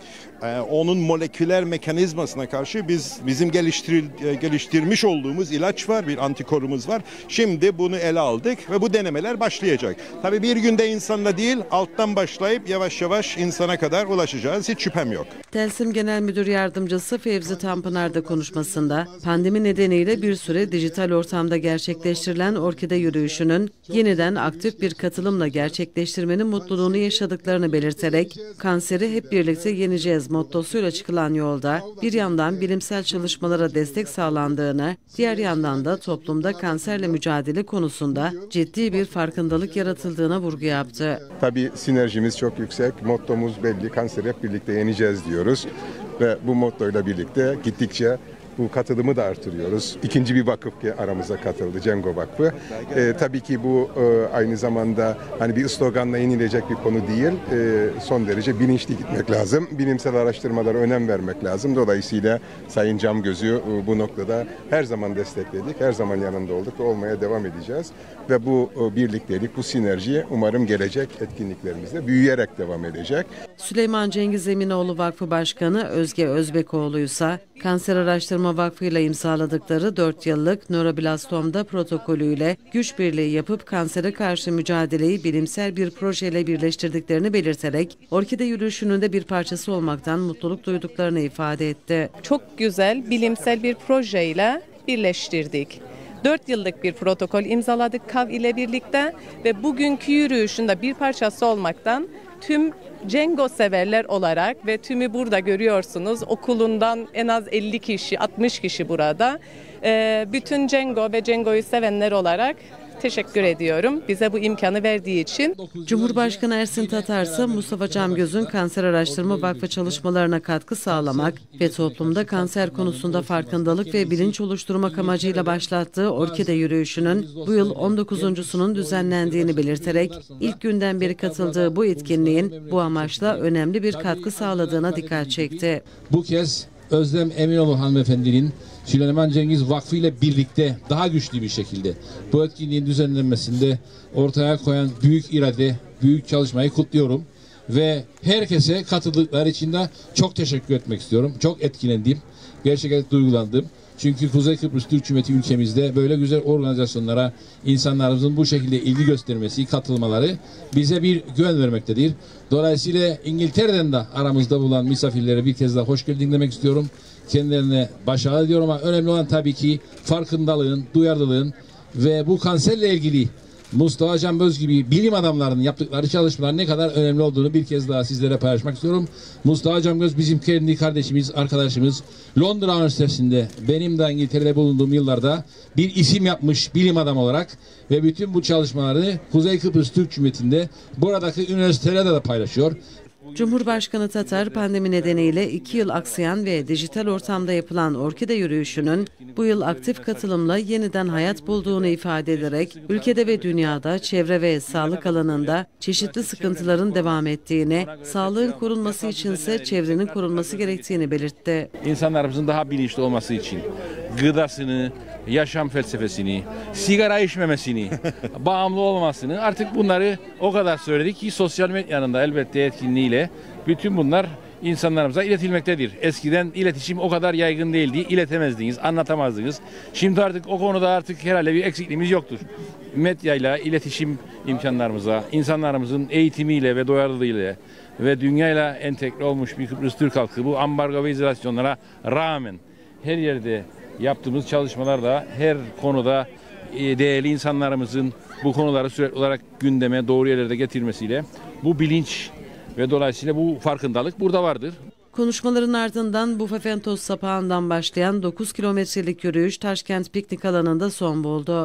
Ee, onun moleküler mekanizmasına karşı biz bizim geliştir, geliştirmiş olduğumuz ilaç var, bir antikorumuz var. Şimdi bunu ele aldık ve bu denemeler başlayacak. Tabii bir günde insanla değil, alttan başlayıp yavaş yavaş insana kadar ulaşacağız. Hiç şüphem yok. Telsim Genel Müdür Yardımcısı Fevzi Tanpınar da konuşmasında, pandemi nedeniyle bir süre dijital ortamda gerçekleştirilen Orkide yürüyüşünün yeniden aktif bir katılımla gerçekleştirmenin mutluluğunu yaşadıklarını belirterek, kanseri hep birlikte yeneceğiz mottosuyla çıkılan yolda bir yandan bilimsel çalışmalara destek sağlandığını, diğer yandan da toplumda kanserle mücadele konusunda ciddi bir farkındalık yaratıldığına vurgu yaptı. Tabii sinerjimiz çok yüksek, mottomuz belli, kanseri hep birlikte yeneceğiz diyoruz ve bu mottoyla birlikte gittikçe bu katılımı da artırıyoruz. İkinci bir vakıf ki aramıza katıldı, Cengo Vakfı. E, tabii ki bu e, aynı zamanda hani bir sloganla yenilecek bir konu değil. E, son derece bilinçli gitmek lazım. Bilimsel araştırmalara önem vermek lazım. Dolayısıyla Sayın Camgöz'ü e, bu noktada her zaman destekledik, her zaman yanında olduk ve olmaya devam edeceğiz. Ve bu e, birliktelik, bu sinerji umarım gelecek etkinliklerimizde büyüyerek devam edecek. Süleyman Cengiz Eminoğlu Vakfı Başkanı Özge Özbekoğlu ise Kanser Araştırma Vakfı ile imzaladıkları dört yıllık nöroblastomda protokolüyle güç birliği yapıp kansere karşı mücadeleyi bilimsel bir projeyle birleştirdiklerini belirterek Orkide yürüyüşünün de bir parçası olmaktan mutluluk duyduklarını ifade etti. Çok güzel bilimsel bir projeyle birleştirdik. Dört yıllık bir protokol imzaladık K A V ile birlikte ve bugünkü yürüyüşün de bir parçası olmaktan tüm Cengo severler olarak ve tümü burada görüyorsunuz, okulundan en az elli kişi, altmış kişi burada. Bütün Cengo ve Cengo'yu sevenler olarak teşekkür ediyorum bize bu imkanı verdiği için. Cumhurbaşkanı Ersin Tatar ise Mustafa Camgöz'ün Kanser Araştırma Vakfı çalışmalarına katkı sağlamak ve toplumda kanser konusunda farkındalık ve bilinç oluşturmak amacıyla başlattığı Orkide yürüyüşünün bu yıl on dokuzuncusunun düzenlendiğini belirterek ilk günden beri katıldığı bu etkinliğin bu amaçla önemli bir katkı sağladığına dikkat çekti. Bu kez Özlem Eminoğlu hanımefendinin Süleyman Cengiz Vakfı ile birlikte daha güçlü bir şekilde bu etkinliğin düzenlenmesinde ortaya koyan büyük irade, büyük çalışmayı kutluyorum. Ve herkese katıldıkları için de çok teşekkür etmek istiyorum. Çok etkilendim, gerçekten duygulandım. Çünkü Kuzey Kıbrıs Türk Cumhuriyeti ülkemizde böyle güzel organizasyonlara insanlarımızın bu şekilde ilgi göstermesi, katılmaları bize bir güven vermektedir. Dolayısıyla İngiltere'den de aramızda bulunan misafirlere bir kez daha hoş geldin demek istiyorum. Kendilerine başarılar diliyorum ama önemli olan tabii ki farkındalığın, duyarlılığın ve bu kanserle ilgili Mustafa Camgöz gibi bilim adamlarının yaptıkları çalışmalar ne kadar önemli olduğunu bir kez daha sizlere paylaşmak istiyorum. Mustafa Camgöz bizim kendi kardeşimiz, arkadaşımız. Londra Üniversitesi'nde benim de İngiltere'de bulunduğum yıllarda bir isim yapmış bilim adamı olarak ve bütün bu çalışmaları Kuzey Kıbrıs Türk Cumhuriyeti'nde buradaki üniversitelerde de paylaşıyor. Cumhurbaşkanı Tatar pandemi nedeniyle iki yıl aksayan ve dijital ortamda yapılan Orkide yürüyüşünün bu yıl aktif katılımla yeniden hayat bulduğunu ifade ederek ülkede ve dünyada çevre ve sağlık alanında çeşitli sıkıntıların devam ettiğini, sağlığın korunması içinse çevrenin korunması gerektiğini belirtti. İnsanlarımızın daha bilinçli olması için gıdasını, yaşam felsefesini, sigara içmemesini, bağımlı olmasını artık bunları o kadar söyledik ki sosyal medyanın da elbette etkinliğiyle bütün bunlar insanlarımıza iletilmektedir. Eskiden iletişim o kadar yaygın değildi, iletemezdiniz, anlatamazdınız. Şimdi artık o konuda artık herhalde bir eksikliğimiz yoktur. Medyayla, iletişim imkanlarımıza, insanlarımızın eğitimiyle ve duyarlılığıyla ve dünyayla entegre olmuş bir Kıbrıs Türk halkı bu ambargo ve izolasyonlara rağmen her yerde yaptığımız çalışmalarda her konuda değerli insanlarımızın bu konuları sürekli olarak gündeme doğru yerlerde getirmesiyle bu bilinç ve dolayısıyla bu farkındalık burada vardır. Konuşmaların ardından Bufafentos sapağından başlayan dokuz kilometrelik yürüyüş Taşkent Piknik Alanı'nda son buldu.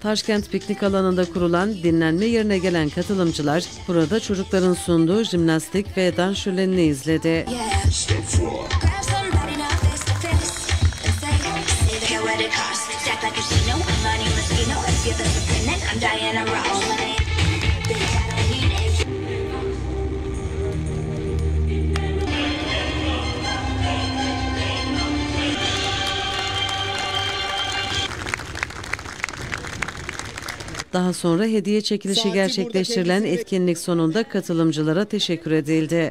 Taşkent Piknik Alanı'nda kurulan dinlenme yerine gelen katılımcılar burada çocukların sunduğu jimnastik ve dans şölenini izledi. Daha sonra hediye çekilişi gerçekleştirilen etkinlik sonunda katılımcılara teşekkür edildi.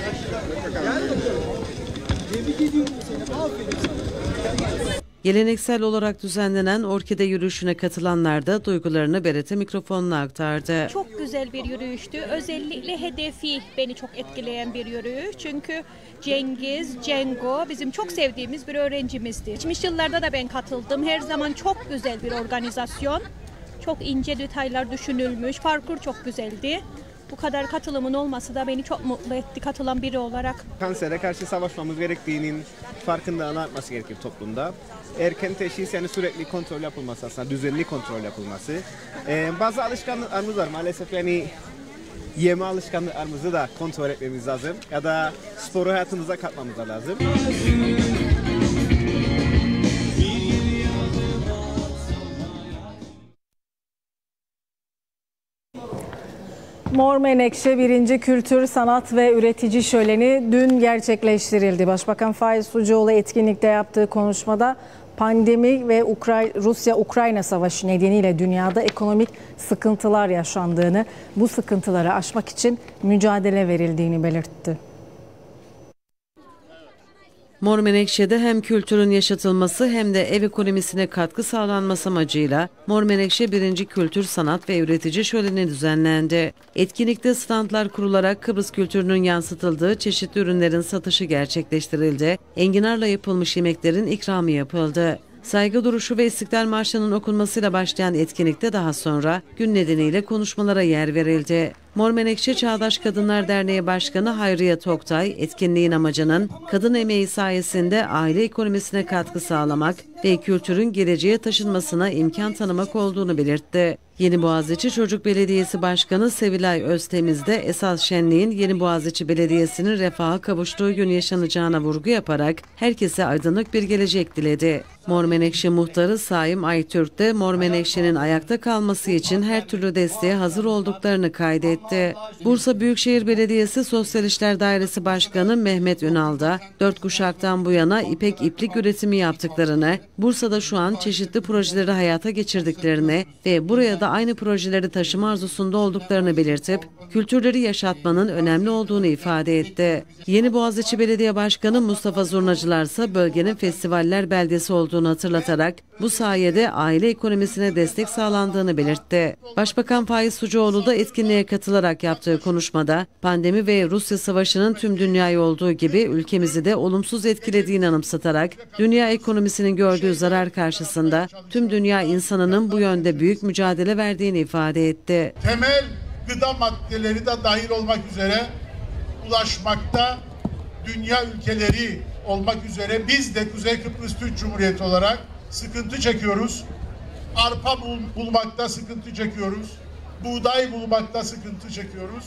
Geleneksel olarak düzenlenen orkide yürüyüşüne katılanlar da duygularını B R T mikrofonuna aktardı. Çok güzel bir yürüyüştü. Özellikle hedefi beni çok etkileyen bir yürüyüş. Çünkü Cengiz, Cengo bizim çok sevdiğimiz bir öğrencimizdi. Geçmiş yıllarda da ben katıldım. Her zaman çok güzel bir organizasyon. Çok ince detaylar düşünülmüş. Parkur çok güzeldi. Bu kadar katılımın olması da beni çok mutlu etti katılan biri olarak. Kansere karşı savaşmamız gerektiğinin farkındalığını artması gerekir toplumda. Erken teşhis, yani sürekli kontrol yapılması, aslında düzenli kontrol yapılması. Ee, bazı alışkanlıklarımız var maalesef, yani yeme alışkanlıklarımızı da kontrol etmemiz lazım. Ya da sporu hayatımıza katmamız da lazım. Mor Menekşe birinci Kültür, Sanat ve Üretici Şöleni dün gerçekleştirildi. Başbakan Faiz Sucuoğlu etkinlikte yaptığı konuşmada pandemi ve Ukray- Rusya-Ukrayna savaşı nedeniyle dünyada ekonomik sıkıntılar yaşandığını, bu sıkıntıları aşmak için mücadele verildiğini belirtti. Mor Menekşe'de hem kültürün yaşatılması hem de ev ekonomisine katkı sağlanması amacıyla Mor Menekşe birinci Kültür, Sanat ve Üretici Şöleni düzenlendi. Etkinlikte standlar kurularak Kıbrıs kültürünün yansıtıldığı çeşitli ürünlerin satışı gerçekleştirildi. Enginarla yapılmış yemeklerin ikramı yapıldı. Saygı duruşu ve İstiklal Marşı'nın okunmasıyla başlayan etkinlikte daha sonra gün nedeniyle konuşmalara yer verildi. Mor Menekşe Çağdaş Kadınlar Derneği Başkanı Hayriye Toktay, etkinliğin amacının kadın emeği sayesinde aile ekonomisine katkı sağlamak ve kültürün geleceğe taşınmasına imkan tanımak olduğunu belirtti. Yeniboğaziçi Çocuk Belediyesi Başkanı Sevilay Öztemiz de esas şenliğin Yeniboğaziçi Belediyesi'nin refaha kavuştuğu gün yaşanacağına vurgu yaparak herkese aydınlık bir gelecek diledi. Mor Menekşe Muhtarı Saim Aytürk de Mor Menekşe'nin ayakta kalması için her türlü desteğe hazır olduklarını kaydetti. Bursa Büyükşehir Belediyesi Sosyal İşler Dairesi Başkanı Mehmet Ünal da dört kuşaktan bu yana ipek iplik üretimi yaptıklarını, Bursa'da şu an çeşitli projeleri hayata geçirdiklerini ve buraya da aynı projeleri taşıma arzusunda olduklarını belirtip kültürleri yaşatmanın önemli olduğunu ifade etti. Yeniboğaziçi Belediye Başkanı Mustafa Zurnacılar ise bölgenin festivaller beldesi olduğunu hatırlatarak bu sayede aile ekonomisine destek sağlandığını belirtti. Başbakan Faiz Sucuoğlu da etkinliğe katılarak yaptığı konuşmada pandemi ve Rusya Savaşı'nın tüm dünyayı olduğu gibi ülkemizi de olumsuz etkilediğini anımsatarak dünya ekonomisinin gördüğü zarar karşısında tüm dünya insanının bu yönde büyük mücadele verdiğini ifade etti. Temel gıda maddeleri de dahil olmak üzere ulaşmakta dünya ülkeleri olmak üzere biz de Kuzey Kıbrıs Türk Cumhuriyeti olarak sıkıntı çekiyoruz. Arpa bul bulmakta sıkıntı çekiyoruz. Buğday bulmakta sıkıntı çekiyoruz.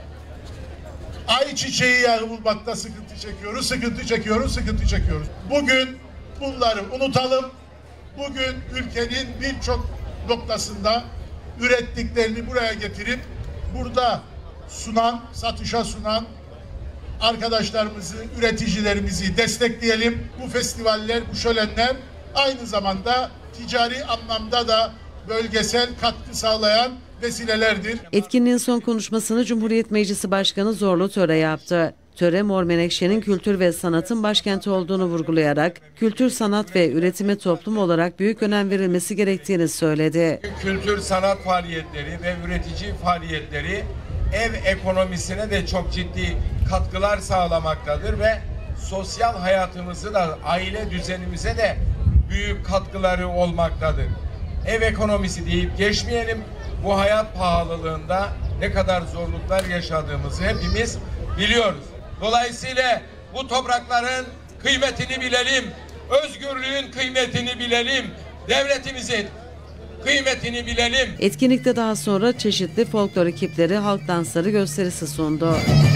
Ayçiçeği yağı bulmakta sıkıntı çekiyoruz. Sıkıntı çekiyoruz, sıkıntı çekiyoruz. Bugün bunları unutalım. Bugün ülkenin birçok noktasında ürettiklerini buraya getirip burada sunan, satışa sunan arkadaşlarımızı, üreticilerimizi destekleyelim. Bu festivaller, bu şölenler aynı zamanda ticari anlamda da bölgesel katkı sağlayan vesilelerdir. Etkinliğin son konuşmasını Cumhuriyet Meclisi Başkanı Zorlu Töre yaptı. Töre, Mor Menekşe'nin kültür ve sanatın başkenti olduğunu vurgulayarak kültür, sanat ve üretime toplum olarak büyük önem verilmesi gerektiğini söyledi. Kültür, sanat faaliyetleri ve üretici faaliyetleri ev ekonomisine de çok ciddi katkılar sağlamaktadır ve sosyal hayatımızı da, aile düzenimize de büyük katkıları olmaktadır. Ev ekonomisi deyip geçmeyelim. Bu hayat pahalılığında ne kadar zorluklar yaşadığımızı hepimiz biliyoruz. Dolayısıyla bu toprakların kıymetini bilelim, özgürlüğün kıymetini bilelim, devletimizin kıymetini bilelim. Etkinlikte daha sonra çeşitli folklor ekipleri halk dansları gösterisi sundu.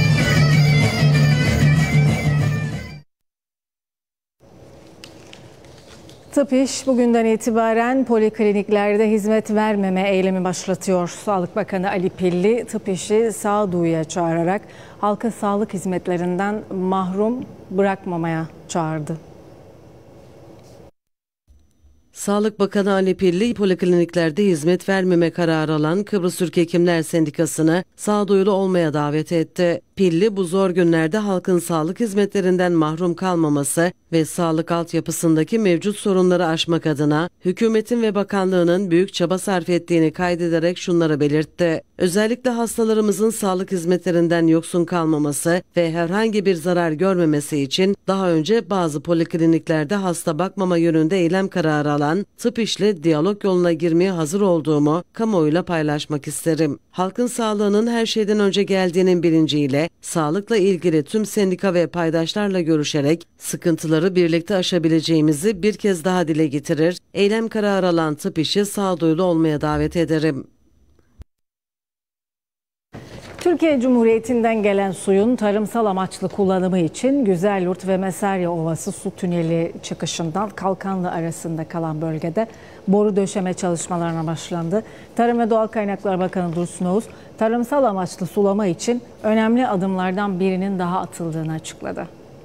Tıp İş bugünden itibaren polikliniklerde hizmet vermeme eylemi başlatıyor. Sağlık Bakanı Ali Pilli Tıp İş'i sağduyuya çağırarak halka sağlık hizmetlerinden mahrum bırakmamaya çağırdı. Sağlık Bakanı Ali Pilli, polikliniklerde hizmet vermeme kararı alan Kıbrıs Türk Hekimler Sendikası'nı sağduyulu olmaya davet etti. Pilli, bu zor günlerde halkın sağlık hizmetlerinden mahrum kalmaması ve sağlık altyapısındaki mevcut sorunları aşmak adına hükümetin ve bakanlığının büyük çaba sarf ettiğini kaydederek şunları belirtti. Özellikle hastalarımızın sağlık hizmetlerinden yoksun kalmaması ve herhangi bir zarar görmemesi için daha önce bazı polikliniklerde hasta bakmama yönünde eylem kararı alan Tıp İş'le diyalog yoluna girmeye hazır olduğumu kamuoyuyla paylaşmak isterim. Halkın sağlığının her şeyden önce geldiğinin bilinciyle sağlıkla ilgili tüm sendika ve paydaşlarla görüşerek sıkıntıları birlikte aşabileceğimizi bir kez daha dile getirir, eylem kararı alan Tıp İş'i sağduyulu olmaya davet ederim. Türkiye Cumhuriyeti'nden gelen suyun tarımsal amaçlı kullanımı için Güzelyurt ve Mesarya Ovası su tüneli çıkışından Kalkanlı arasında kalan bölgede boru döşeme çalışmalarına başlandı. Tarım ve Doğal Kaynaklar Bakanı Dursun Oğuz, tarımsal amaçlı sulama için önemli adımlardan birinin daha atıldığını açıkladı.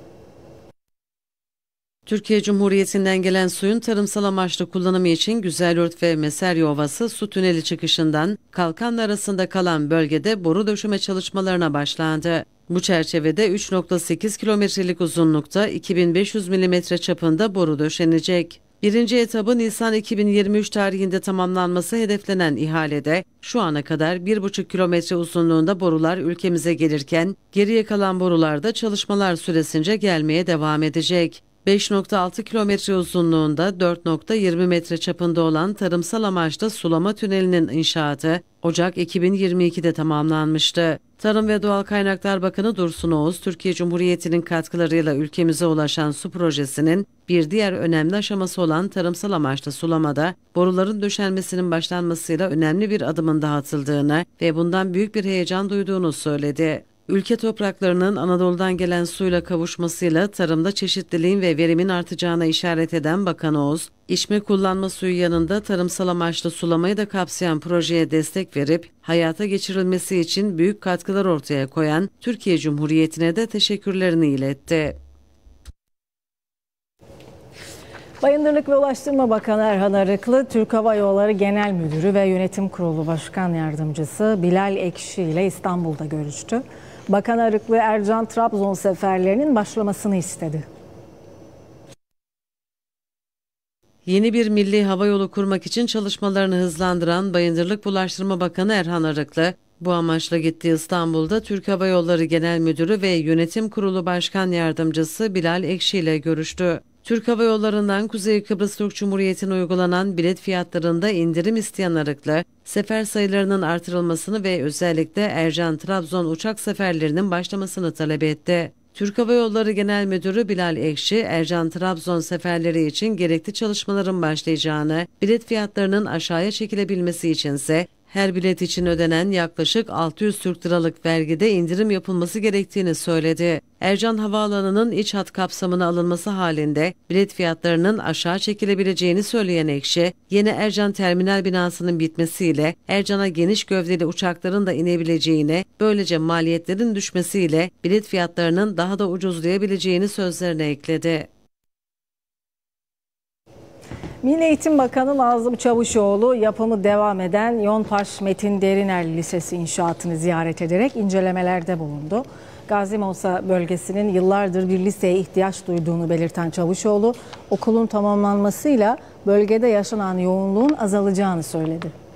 Türkiye Cumhuriyeti'nden gelen suyun tarımsal amaçlı kullanımı için Güzelyurt ve Mesarya Ovası su tüneli çıkışından Kalkanlı arasında kalan bölgede boru döşeme çalışmalarına başlandı. Bu çerçevede üç nokta sekiz kilometrelik uzunlukta iki bin beş yüz milimetre çapında boru döşenecek. Birinci etabı Nisan iki bin yirmi üç tarihinde tamamlanması hedeflenen ihalede şu ana kadar bir buçuk kilometre uzunluğunda borular ülkemize gelirken geriye kalan borular da çalışmalar süresince gelmeye devam edecek. beş nokta altı kilometre uzunluğunda dört nokta yirmi metre çapında olan tarımsal amaçlı sulama tünelinin inşaatı Ocak iki bin yirmi iki'de tamamlanmıştı. Tarım ve Doğal Kaynaklar Bakanı Dursun Oğuz, Türkiye Cumhuriyeti'nin katkılarıyla ülkemize ulaşan su projesinin bir diğer önemli aşaması olan tarımsal amaçlı sulamada boruların döşenmesinin başlanmasıyla önemli bir adımın daha atıldığını ve bundan büyük bir heyecan duyduğunu söyledi. Ülke topraklarının Anadolu'dan gelen suyla kavuşmasıyla tarımda çeşitliliğin ve verimin artacağına işaret eden Bakan Oğuz, içme kullanma suyu yanında tarımsal amaçlı sulamayı da kapsayan projeye destek verip hayata geçirilmesi için büyük katkılar ortaya koyan Türkiye Cumhuriyeti'ne de teşekkürlerini iletti. Bayındırlık ve Ulaştırma Bakanı Erhan Arıklı, Türk Hava Yolları Genel Müdürü ve Yönetim Kurulu Başkan Yardımcısı Bilal Ekşi ile İstanbul'da görüştü. Bakan Arıklı, Ercan-Trabzon seferlerinin başlamasını istedi. Yeni bir milli havayolu kurmak için çalışmalarını hızlandıran Bayındırlık ve Ulaştırma Bakanı Erhan Arıklı, bu amaçla gittiği İstanbul'da Türk Hava Yolları Genel Müdürü ve Yönetim Kurulu Başkan Yardımcısı Bilal Ekşi ile görüştü. Türk Hava Yolları'ndan Kuzey Kıbrıs Türk Cumhuriyeti'ne uygulanan bilet fiyatlarında indirim isteyen Arıklı, sefer sayılarının artırılmasını ve özellikle Ercan-Trabzon uçak seferlerinin başlamasını talep etti. Türk Hava Yolları Genel Müdürü Bilal Ekşi, Ercan-Trabzon seferleri için gerekli çalışmaların başlayacağını, bilet fiyatlarının aşağıya çekilebilmesi içinse her bilet için ödenen yaklaşık altı yüz Türk liralık vergide indirim yapılması gerektiğini söyledi. Ercan Havaalanı'nın iç hat kapsamına alınması halinde bilet fiyatlarının aşağı çekilebileceğini söyleyen Ekşi, yeni Ercan Terminal binasının bitmesiyle Ercan'a geniş gövdeli uçakların da inebileceğini, böylece maliyetlerin düşmesiyle bilet fiyatlarının daha da ucuzlayabileceğini sözlerine ekledi. Milli Eğitim Bakanı Nazım Çavuşoğlu yapımı devam eden Yonpaş Metin Deriner Lisesi inşaatını ziyaret ederek incelemelerde bulundu. Gazi Mausa bölgesinin yıllardır bir liseye ihtiyaç duyduğunu belirten Çavuşoğlu, okulun tamamlanmasıyla bölgede yaşanan yoğunluğun azalacağını söyledi.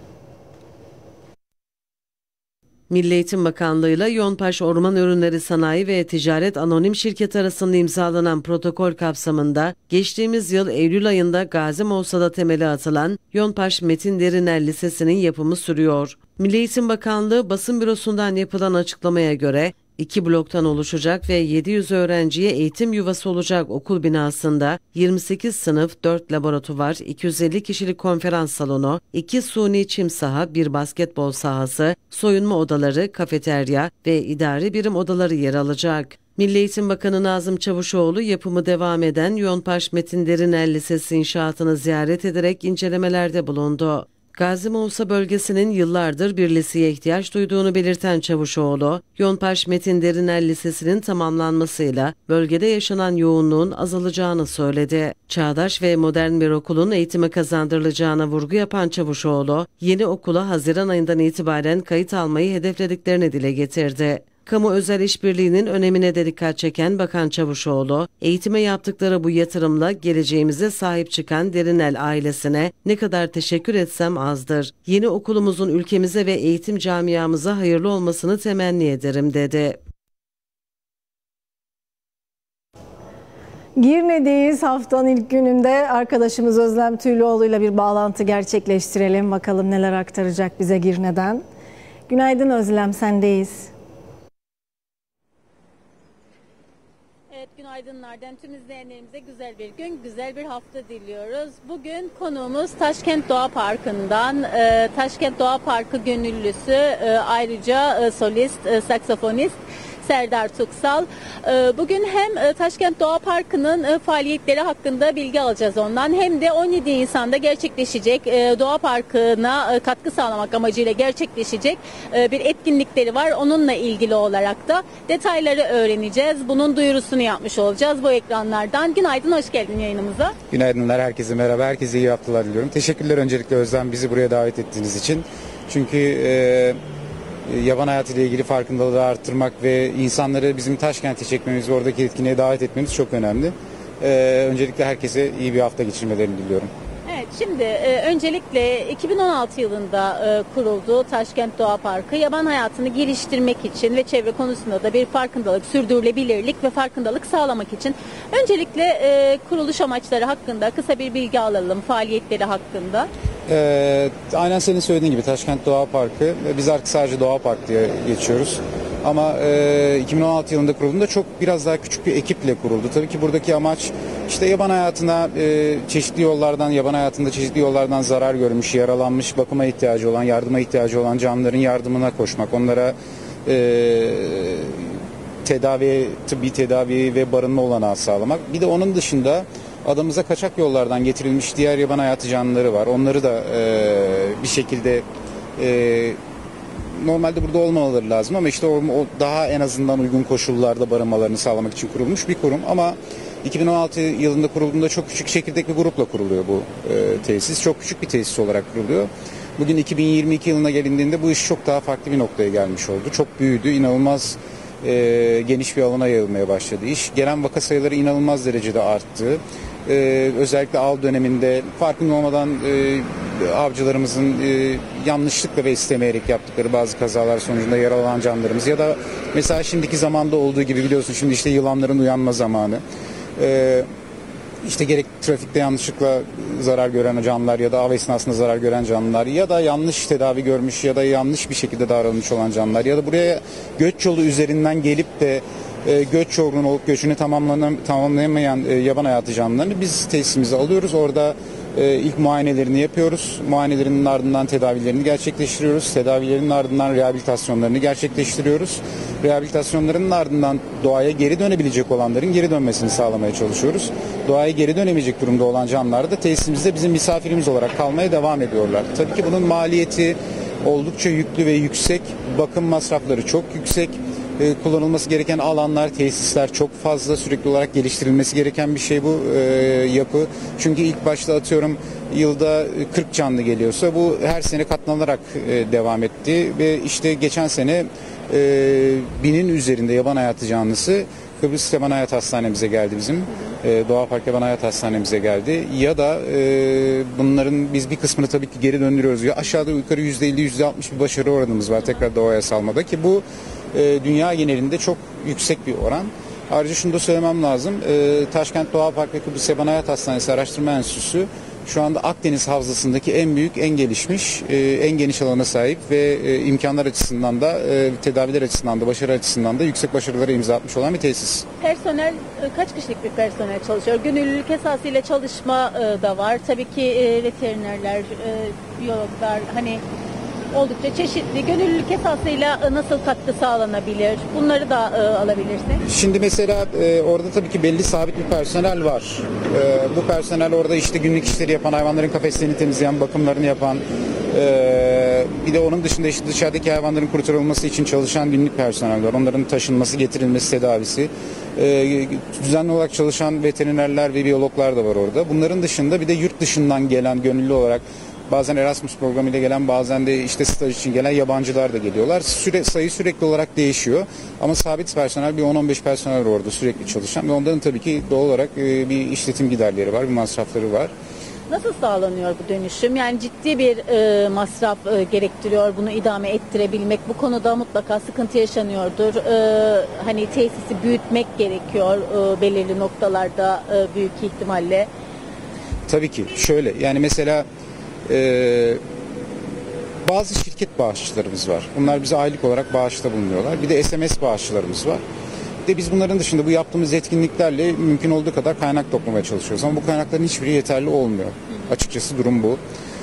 Milli Eğitim Bakanlığı ile Yonpaş Orman Ürünleri Sanayi ve Ticaret Anonim Şirketi arasında imzalanan protokol kapsamında geçtiğimiz yıl Eylül ayında Gazi Mausa'da temeli atılan Yonpaş Metin Deriner Lisesi'nin yapımı sürüyor. Milli Eğitim Bakanlığı basın bürosundan yapılan açıklamaya göre İki bloktan oluşacak ve yedi yüz öğrenciye eğitim yuvası olacak okul binasında yirmi sekiz sınıf, dört laboratuvar, iki yüz elli kişilik konferans salonu, iki suni çim saha, bir basketbol sahası, soyunma odaları, kafeterya ve idari birim odaları yer alacak. Milli Eğitim Bakanı Nazım Çavuşoğlu yapımı devam eden Yonpaş Metin Derinel Lisesi inşaatını ziyaret ederek incelemelerde bulundu. Gazi Mausa bölgesinin yıllardır bir liseye ihtiyaç duyduğunu belirten Çavuşoğlu, Yonpaş Metin Derinel Lisesi'nin tamamlanmasıyla bölgede yaşanan yoğunluğun azalacağını söyledi. Çağdaş ve modern bir okulun eğitime kazandırılacağına vurgu yapan Çavuşoğlu, yeni okula Haziran ayından itibaren kayıt almayı hedeflediklerini dile getirdi. Kamu-özel işbirliğinin önemine de dikkat çeken Bakan Çavuşoğlu, eğitime yaptıkları bu yatırımla geleceğimize sahip çıkan Derinel ailesine ne kadar teşekkür etsem azdır. Yeni okulumuzun ülkemize ve eğitim camiamıza hayırlı olmasını temenni ederim dedi. Girne'deyiz. Haftanın ilk gününde arkadaşımız Özlem Tüylüoğlu ile bir bağlantı gerçekleştirelim. Bakalım neler aktaracak bize Girne'den. Günaydın Özlem, sendeyiz. Evet, günaydınlardan tüm izleyenlerimize güzel bir gün, güzel bir hafta diliyoruz. Bugün konuğumuz Taşkent Doğa Parkı'ndan, e, Taşkent Doğa Parkı gönüllüsü, e, ayrıca e, solist, e, saksafonist Serdar Tuksal. Bugün hem Taşkent Doğa Parkı'nın faaliyetleri hakkında bilgi alacağız ondan, hem de on yedi Nisan'da gerçekleşecek Doğa Parkı'na katkı sağlamak amacıyla gerçekleşecek bir etkinlikleri var. Onunla ilgili olarak da detayları öğreneceğiz. Bunun duyurusunu yapmış olacağız bu ekranlardan. Günaydın, hoş geldin yayınımıza. Günaydınlar, herkese merhaba. Herkese iyi haftalar diliyorum. Teşekkürler öncelikle Özlem, bizi buraya davet ettiğiniz için. Çünkü e, yaban hayatı ile ilgili farkındalığı arttırmak ve insanları bizim Taşkent'e çekmemiz ve oradaki etkinliğe davet etmemiz çok önemli. Ee, öncelikle herkese iyi bir hafta geçirmelerini diliyorum. Evet, şimdi e, öncelikle iki bin on altı yılında e, kuruldu Taşkent Doğa Parkı. Yaban hayatını geliştirmek için ve çevre konusunda da bir farkındalık, sürdürülebilirlik ve farkındalık sağlamak için. Öncelikle e, kuruluş amaçları hakkında kısa bir bilgi alalım, faaliyetleri hakkında. Ee, aynen senin söylediğin gibi Taşkent Doğa Parkı, biz artık sadece Doğa Park diye geçiyoruz. Ama e, iki bin on altı yılında kurulduğunda çok biraz daha küçük bir ekiple kuruldu. Tabii ki buradaki amaç işte yaban hayatına e, çeşitli yollardan, yaban hayatında çeşitli yollardan zarar görmüş, yaralanmış, bakıma ihtiyacı olan, yardıma ihtiyacı olan canlıların yardımına koşmak. Onlara e, tedavi, tıbbi tedavi ve barınma olanağı sağlamak. Bir de onun dışında adamıza kaçak yollardan getirilmiş diğer yaban hayatı canlıları var. Onları da e, bir şekilde e, normalde burada olmamaları lazım ama işte o, o daha en azından uygun koşullarda barınmalarını sağlamak için kurulmuş bir kurum. Ama iki bin on altı yılında kurulduğunda çok küçük çekirdek bir grupla kuruluyor bu e, tesis. Çok küçük bir tesis olarak kuruluyor. Bugün iki bin yirmi iki yılına gelindiğinde bu iş çok daha farklı bir noktaya gelmiş oldu. Çok büyüdü, inanılmaz e, geniş bir alana yayılmaya başladı iş. Gelen vaka sayıları inanılmaz derecede arttı. Ee, özellikle av döneminde farkında olmadan e, avcılarımızın e, yanlışlıkla ve istemeyerek yaptıkları bazı kazalar sonucunda yaralanan canlarımız ya da mesela şimdiki zamanda olduğu gibi biliyorsun şimdi işte yılanların uyanma zamanı. Ee, işte gerek trafikte yanlışlıkla zarar gören canlılar ya da av esnasında zarar gören canlılar ya da yanlış tedavi görmüş ya da yanlış bir şekilde davranmış olan canlılar ya da buraya göç yolu üzerinden gelip de E, göç yorgun olup göçünü tamamlayamayan e, yaban hayatı canlılarını biz tesisimize alıyoruz. Orada e, ilk muayenelerini yapıyoruz. Muayenelerinin ardından tedavilerini gerçekleştiriyoruz. Tedavilerinin ardından rehabilitasyonlarını gerçekleştiriyoruz. Rehabilitasyonlarının ardından doğaya geri dönebilecek olanların geri dönmesini sağlamaya çalışıyoruz. Doğaya geri dönemeyecek durumda olan canlılar da tesisimizde bizim misafirimiz olarak kalmaya devam ediyorlar. Tabii ki bunun maliyeti oldukça yüklü ve yüksek. Bakım masrafları çok yüksek. Kullanılması gereken alanlar, tesisler çok fazla, sürekli olarak geliştirilmesi gereken bir şey bu e, yapı. Çünkü ilk başta atıyorum yılda kırk canlı geliyorsa bu her sene katlanarak e, devam etti ve işte geçen sene e, binin üzerinde yaban hayatı canlısı Kıbrıs Yaban Hayat Hastanemize geldi bizim. E, Doğa Park Yaban Hayat Hastanemize geldi. Ya da e, bunların biz bir kısmını tabii ki geri döndürüyoruz. Ya aşağıda yukarı yüzde elli yüzde altmış bir başarı oranımız var tekrar doğaya salmada ki bu e, dünya genelinde çok yüksek bir oran. Ayrıca şunu da söylemem lazım. E, Taşkent Doğa Park ve Kıbrıs Yaban Hayat Hastanesi Araştırma Enstitüsü şu anda Akdeniz Havzası'ndaki en büyük, en gelişmiş, e, en geniş alana sahip ve e, imkanlar açısından da, e, tedaviler açısından da, başarı açısından da yüksek başarılara imza atmış olan bir tesis. Personel kaç kişilik bir personel çalışıyor? Gönüllülük esasıyla çalışma da var. Tabii ki veterinerler, biyologlar, hani oldukça çeşitli. Gönüllülük esasıyla nasıl katkı sağlanabilir? Bunları da alabilirsek. Şimdi mesela e, orada tabii ki belli sabit bir personel var. E, bu personel orada işte günlük işleri yapan, hayvanların kafeslerini temizleyen, bakımlarını yapan, e, bir de onun dışında işte dışarıdaki hayvanların kurtarılması için çalışan günlük personel var. Onların taşınması, getirilmesi, tedavisi. E, düzenli olarak çalışan veterinerler ve biyologlar da var orada. Bunların dışında bir de yurt dışından gelen gönüllü olarak, bazen Erasmus programıyla gelen, bazen de işte staj için gelen yabancılar da geliyorlar. Süre, sayı sürekli olarak değişiyor. Ama sabit personel, bir on on beş personel var orada sürekli çalışan ve onların tabii ki doğal olarak bir işletim giderleri var, bir masrafları var. Nasıl sağlanıyor bu dönüşüm? Yani ciddi bir e, masraf e, gerektiriyor bunu idame ettirebilmek. Bu konuda mutlaka sıkıntı yaşanıyordur. E, hani tesisi büyütmek gerekiyor e, belirli noktalarda e, büyük ihtimalle. Tabii ki. Şöyle, yani mesela Ee, bazı şirket bağışçılarımız var. Bunlar bize aylık olarak bağışta bulunuyorlar. Bir de S M S bağışçılarımız var. Bir de biz bunların dışında bu yaptığımız etkinliklerle mümkün olduğu kadar kaynak toplamaya çalışıyoruz. Ama bu kaynakların hiçbiri yeterli olmuyor. Açıkçası durum bu.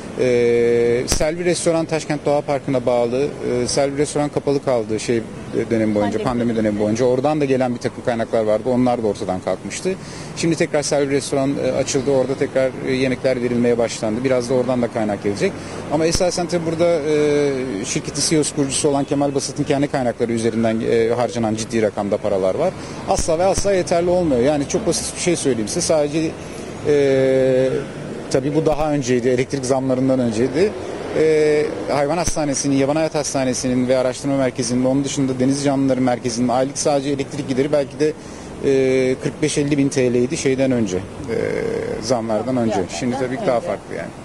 Ee, Selvi Restoran Taşkent Doğa Parkı'na bağlı. Ee, Selvi Restoran kapalı kaldı şey dönemi boyunca, pandemi dönemi boyunca. Oradan da gelen bir takım kaynaklar vardı. Onlar da ortadan kalkmıştı. Şimdi tekrar Selvi Restoran e, açıldı. Orada tekrar e, yemekler verilmeye başlandı. Biraz da oradan da kaynak gelecek. Ama esasen tabii burada e, şirketin C E O'su kurucusu olan Kemal Basat'ın kendi kaynakları üzerinden e, harcanan ciddi rakamda paralar var. Asla ve asla yeterli olmuyor. Yani çok basit bir şey söyleyeyim size. Sadece e, tabii bu daha önceydi. Elektrik zamlarından önceydi. Ee, hayvan hastanesinin, yaban hayat hastanesinin ve araştırma merkezinin, onun dışında deniz canlıları merkezinin aylık sadece elektrik gideri belki de e, kırk beş elli bin T L'ydi şeyden önce, e, zamlardan önce. Şimdi tabii ki daha farklı yani.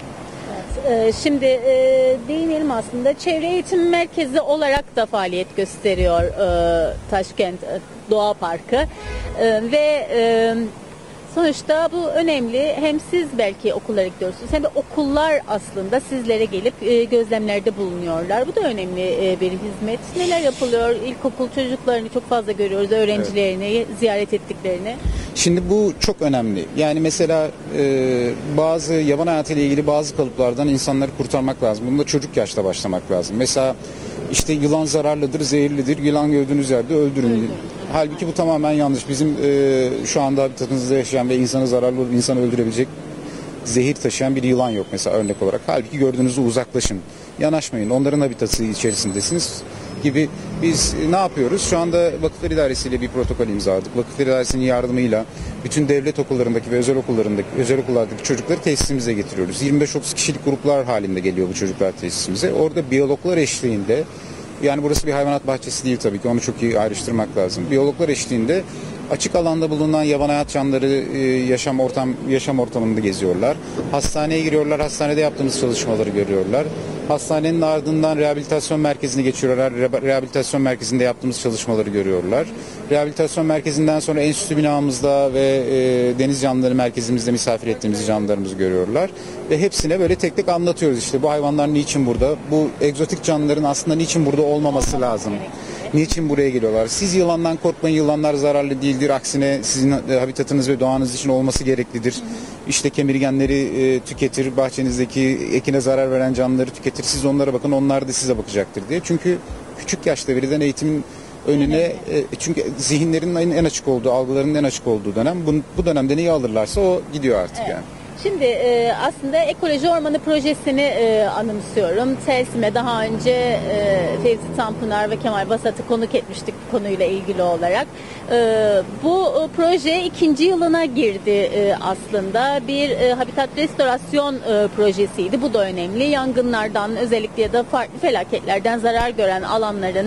Evet, e, şimdi e, değinelim aslında. Çevre Eğitim Merkezi olarak da faaliyet gösteriyor e, Taşkent Doğa Parkı e, ve e, sonuçta bu önemli. Hem siz belki okullara gidiyorsunuz hem de okullar aslında sizlere gelip e, gözlemlerde bulunuyorlar. Bu da önemli e, bir hizmet. Neler yapılıyor? İlkokul çocuklarını çok fazla görüyoruz. Öğrencilerini evet. ziyaret ettiklerini. Şimdi bu çok önemli. Yani mesela e, bazı yaban hayatıyla ilgili bazı kalıplardan insanları kurtarmak lazım. Bunda çocuk yaşta başlamak lazım. Mesela işte yılan zararlıdır, zehirlidir. Yılan gördüğünüz yerde öldürün. Öldürün. Halbuki bu tamamen yanlış. Bizim e, şu anda habitatımızda yaşayan ve insanı zararlı olup insanı öldürebilecek zehir taşıyan bir yılan yok mesela örnek olarak. Halbuki gördüğünüzde uzaklaşın. Yanaşmayın. Onların habitatı içerisindesiniz gibi. Biz ne yapıyoruz? Şu anda Vakıflar İdaresi ile bir protokol imzaladık. Vakıflar İdaresi'nin yardımıyla bütün devlet okullarındaki ve özel okullarındaki özel okullardaki çocukları tesisimize getiriyoruz. yirmi beş otuz kişilik gruplar halinde geliyor bu çocuklar tesisimize. Orada biyologlar eşliğinde, yani burası bir hayvanat bahçesi değil tabii ki, onu çok iyi ayrıştırmak lazım. Biyologlar eşliğinde açık alanda bulunan yaban hayat canlıları yaşam ortam yaşam ortamında geziyorlar. Hastaneye giriyorlar, hastanede yaptığımız çalışmaları görüyorlar. Hastanenin ardından rehabilitasyon merkezine geçiyorlar. Re- rehabilitasyon merkezinde yaptığımız çalışmaları görüyorlar. Rehabilitasyon merkezinden sonra enstitü binamızda ve e, deniz canlıları merkezimizde misafir ettiğimiz canlılarımızı görüyorlar. Ve hepsine böyle tek tek anlatıyoruz işte bu hayvanlar niçin burada, bu egzotik canlıların aslında niçin burada olmaması lazım. Niçin buraya geliyorlar? Siz yılandan korkmayın, yılanlar zararlı değildir. Aksine sizin habitatınız ve doğanız için olması gereklidir. İşte kemirgenleri e, tüketir, bahçenizdeki ekine zarar veren canlıları tüketir. Siz onlara bakın, onlar da size bakacaktır diye. Çünkü küçük yaşta verilen eğitimin önüne, e, çünkü zihinlerin en açık olduğu, algılarının en açık olduğu dönem. Bu, bu dönemde neyi alırlarsa o gidiyor artık evet. yani. Şimdi e, aslında Ekoloji Ormanı projesini e, anımsıyorum. Telsim'e daha önce e, Fevzi Tanpınar ve Kemal Basat'ı konuk etmiştik konuyla ilgili olarak. E, bu e, proje ikinci yılına girdi e, aslında. Bir e, habitat restorasyon e, projesiydi. Bu da önemli. Yangınlardan özellikle ya da farklı felaketlerden zarar gören alanların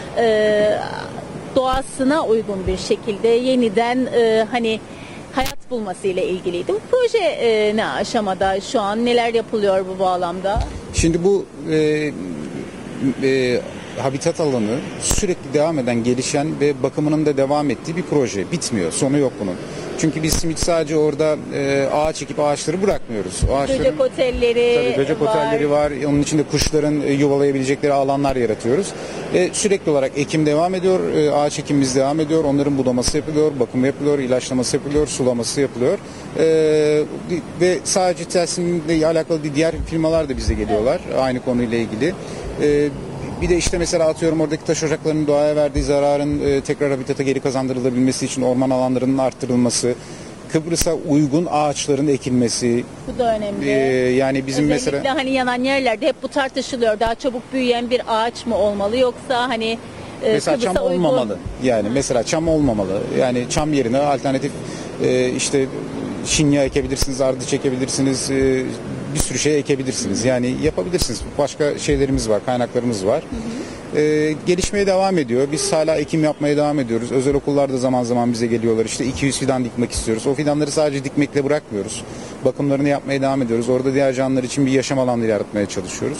e, doğasına uygun bir şekilde yeniden e, hani hayat bulması ile ilgiliydi. Bu proje e, ne aşamada şu an, neler yapılıyor bu bağlamda? Şimdi bu e, e, habitat alanı sürekli devam eden, gelişen ve bakımının da devam ettiği bir proje. Bitmiyor, sonu yok bunun. Çünkü biz Simit sadece orada e, ağaç ekip ağaçları bırakmıyoruz. O ağaçların, böcek otelleri tabii böcek var. otelleri var. Onun içinde kuşların e, yuvalayabilecekleri alanlar yaratıyoruz. E, sürekli olarak ekim devam ediyor, e, ağaç ekimimiz devam ediyor. Onların budaması yapılıyor, bakımı yapılıyor, ilaçlaması yapılıyor, sulaması yapılıyor. E, ve sadece Telsim'le alakalı diğer firmalar da bize geliyorlar, evet, aynı konuyla ilgili. E, Bir de işte mesela atıyorum oradaki taş ocaklarının doğaya verdiği zararın e, tekrar habitata geri kazandırılabilmesi için orman alanlarının arttırılması, Kıbrıs'a uygun ağaçların ekilmesi. Bu da önemli. E, yani bizim özellikle mesela hani yanan yerlerde hep bu tartışılıyor. Daha çabuk büyüyen bir ağaç mı olmalı yoksa hani e, mesela Kıbrıs'a çam uygun... olmamalı. Yani mesela çam olmamalı. Yani çam yerine alternatif e, işte şinya ekebilirsiniz, ardıç ekebilirsiniz, e, bir sürü şey ekebilirsiniz. Yani yapabilirsiniz. Başka şeylerimiz var, kaynaklarımız var. Hı hı. Ee, gelişmeye devam ediyor. Biz hala ekim yapmaya devam ediyoruz. Özel okullar da zaman zaman bize geliyorlar. İşte iki yüz fidan dikmek istiyoruz. O fidanları sadece dikmekle bırakmıyoruz. Bakımlarını yapmaya devam ediyoruz. Orada diğer canlılar için bir yaşam alanları yaratmaya çalışıyoruz.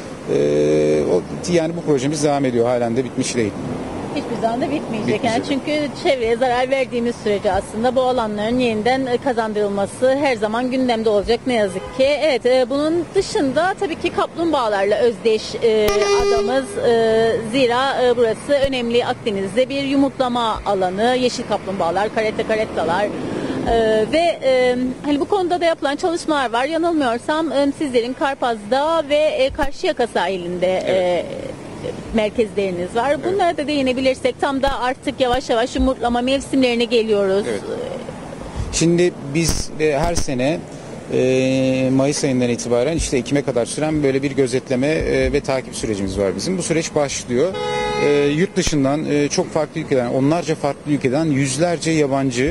Ee, o, yani bu projemiz devam ediyor. Halen de bitmiş değil. Hiçbir zaman da bitmeyecek. Yani çünkü çevreye zarar verdiğimiz sürece aslında bu alanların yeniden kazandırılması her zaman gündemde olacak ne yazık ki. Evet, bunun dışında tabii ki kaplumbağalarla özdeş adamız. Zira burası önemli, Akdeniz'de bir yumurtlama alanı. Yeşil kaplumbağalar, karetta karettalar. Ee, ve e, hani bu konuda da yapılan çalışmalar var. Yanılmıyorsam e, sizlerin Karpaz'da ve e, Karşıyaka sahilinde evet. e, merkezleriniz var. Bunlara evet. da değinebilirsek, tam da artık yavaş yavaş yumurtlama mevsimlerine geliyoruz. Evet. Şimdi biz e, her sene e, Mayıs ayından itibaren işte Ekim'e kadar süren böyle bir gözetleme e, ve takip sürecimiz var bizim. Bu süreç başlıyor. E, yurt dışından e, çok farklı ülkeden, onlarca farklı ülkeden yüzlerce yabancı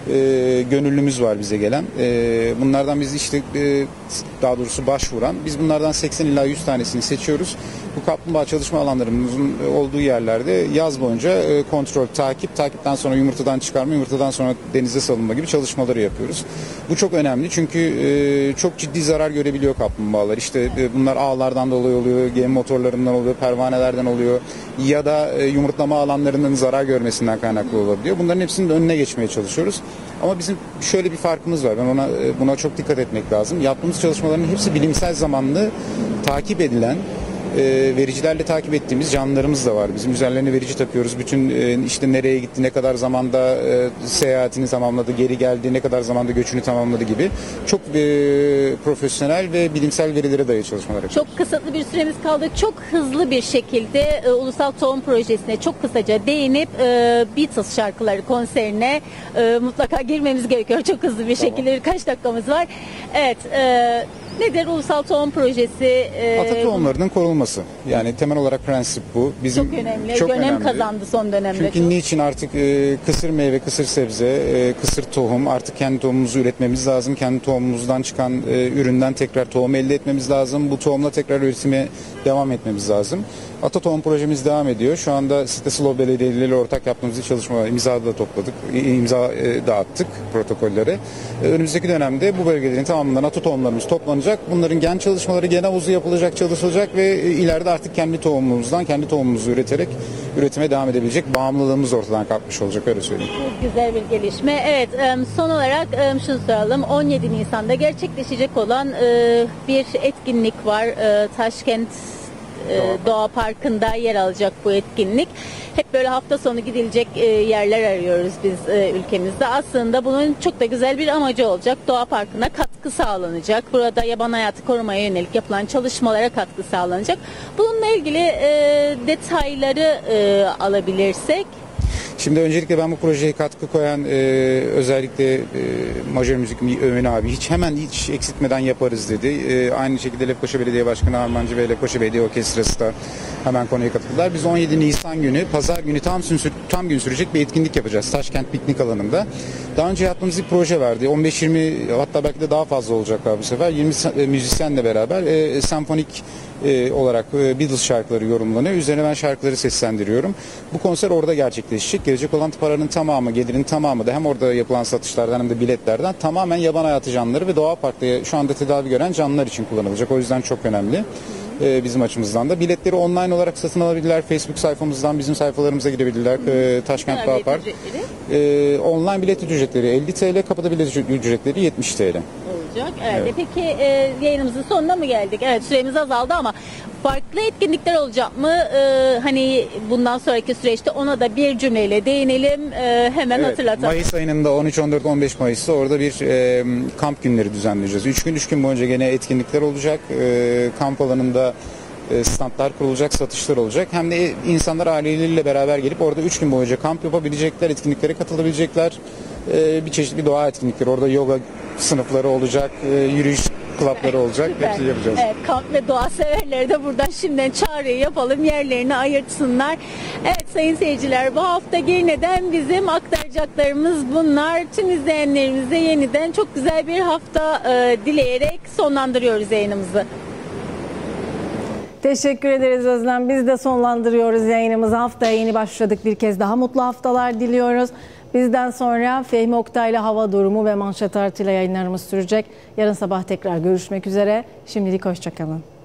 E, gönüllümüz var bize gelen. E, bunlardan biz işte e, daha doğrusu başvuran. Biz bunlardan seksen ila yüz tanesini seçiyoruz. Bu kaplumbağa çalışma alanlarımızın olduğu yerlerde yaz boyunca e, kontrol, takip, takipten sonra yumurtadan çıkarma, yumurtadan sonra denize salınma gibi çalışmaları yapıyoruz. Bu çok önemli çünkü e, çok ciddi zarar görebiliyor kaplumbağalar. İşte e, bunlar ağlardan dolayı oluyor, gemi motorlarından oluyor, pervanelerden oluyor ya da e, yumurtlama alanlarının zarar görmesinden kaynaklı olabiliyor. Bunların hepsinin önüne geçmeye çalışıyoruz. Ama bizim şöyle bir farkımız var. Ben ona buna çok dikkat etmek lazım. Yaptığımız çalışmaların hepsi bilimsel zamanlı takip edilen, e, vericilerle takip ettiğimiz canlılarımız da var. Bizim üzerlerine verici takıyoruz. Bütün e, işte nereye gitti, ne kadar zamanda e, seyahatini tamamladı, geri geldi, ne kadar zamanda göçünü tamamladı gibi çok e, profesyonel ve bilimsel verilere dayalı çalışmalar yapıyoruz. Çok kısıtlı bir süremiz kaldı. Çok hızlı bir şekilde e, Ulusal Tohum Projesi'ne çok kısaca değinip e, Beatles şarkıları konserine e, mutlaka girmemiz gerekiyor. Çok hızlı bir tamam. şekilde birkaç dakikamız var. Evet. E, Nedir Ulusal Tohum Projesi? E, Ata tohumlarının korunması. Yani temel olarak prensip bu. Bizim çok önemli. Çok önem önemli. kazandı son dönemde. Çünkü çok. niçin artık e, kısır meyve, kısır sebze, e, kısır tohum artık kendi tohumumuzu üretmemiz lazım. Kendi tohumumuzdan çıkan e, üründen tekrar tohum elde etmemiz lazım. Bu tohumla tekrar üretime devam etmemiz lazım. Ata Tohum projemiz devam ediyor. Şu anda Site Slow Belediyeleri ile ortak yaptığımız bir çalışma, imza da topladık, imza e, dağıttık protokolleri. E, önümüzdeki dönemde bu bölgelerin tamamından ata tohumlarımız toplanacak. Bunların gen çalışmaları, gen havuzu yapılacak, çalışılacak ve e, ileride artık kendi tohumumuzdan, kendi tohumumuzu üreterek üretime devam edebilecek bağımlılığımız ortadan kalkmış olacak, öyle söyleyeyim. Çok güzel bir gelişme. Evet, son olarak şunu soralım. on yedi Nisan'da gerçekleşecek olan bir etkinlik var. Taşkent Doğa, Doğa Parkı'nda yer alacak bu etkinlik. Hep böyle hafta sonu gidilecek yerler arıyoruz biz ülkemizde. Aslında bunun çok da güzel bir amacı olacak. Doğa Parkı'na katkı sağlanacak. Burada yaban hayatı korumaya yönelik yapılan çalışmalara katkı sağlanacak. Bununla ilgili detayları alabilirsek. Şimdi öncelikle ben bu projeye katkı koyan e, özellikle e, Majör Müzik Ömen abi hiç hemen hiç eksiltmeden yaparız dedi. E, aynı şekilde Lefkoşa Belediye Başkanı Armancı ve Lefkoşa Belediye Orkestrası da hemen konuya katıldılar. Biz on yedi Nisan günü, pazar günü tam, tam gün sürecek bir etkinlik yapacağız Taşkent Piknik Alanı'nda. Daha önce yaptığımız bir proje vardı. on beş yirmi hatta belki de daha fazla olacak bu sefer. yirmi müzisyenle beraber e, senfonik e, olarak e, Beatles şarkıları yorumlanıyor. Üzerine ben şarkıları seslendiriyorum. Bu konser orada gerçekleşecek. Gelecek olan paranın tamamı, gelirin tamamı da hem orada yapılan satışlardan hem de biletlerden tamamen yaban hayatı canlıları ve Doğa Park'ta şu anda tedavi gören canlılar için kullanılacak. O yüzden çok önemli. e, bizim açımızdan da. Biletleri online olarak satın alabilirler. Facebook sayfamızdan bizim sayfalarımıza girebilirler. E, Taşkent Doğa Park. E, online bilet ücretleri elli TL, kapıda bilet ücretleri yetmiş TL. Olacak. Evet. Evet. Peki e, yayınımızın sonuna mı geldik? Evet, süremiz azaldı ama farklı etkinlikler olacak mı? Ee, hani bundan sonraki süreçte ona da bir cümleyle değinelim. Ee, hemen evet, hatırlatalım. Mayıs ayında on üç on dört on beş Mayıs'ta orada bir e, kamp günleri düzenleyeceğiz. üç gün üç gün boyunca gene etkinlikler olacak. E, kamp alanında e, standlar kurulacak, satışlar olacak. Hem de insanlar aileleriyle beraber gelip orada üç gün boyunca kamp yapabilecekler, etkinliklere katılabilecekler. E, bir çeşitli doğa etkinlikleri. Orada yoga sınıfları olacak, e, yürüyüş klapları olacak. Süper. Hepsini yapacağız. Evet, kamp ve doğa severleri de buradan şimdiden çağrıyı yapalım. Yerlerini ayırtsınlar. Evet sayın seyirciler, bu hafta Girne'den bizim aktaracaklarımız bunlar. Tüm izleyenlerimize yeniden çok güzel bir hafta e, dileyerek sonlandırıyoruz yayınımızı. Teşekkür ederiz Özlem. Biz de sonlandırıyoruz yayınımızı. Haftaya yeni başladık. Bir kez daha mutlu haftalar diliyoruz. Bizden sonra Fehmi Oktay'la hava durumu ve manşet artıyla yayınlarımız sürecek. Yarın sabah tekrar görüşmek üzere. Şimdilik hoşçakalın.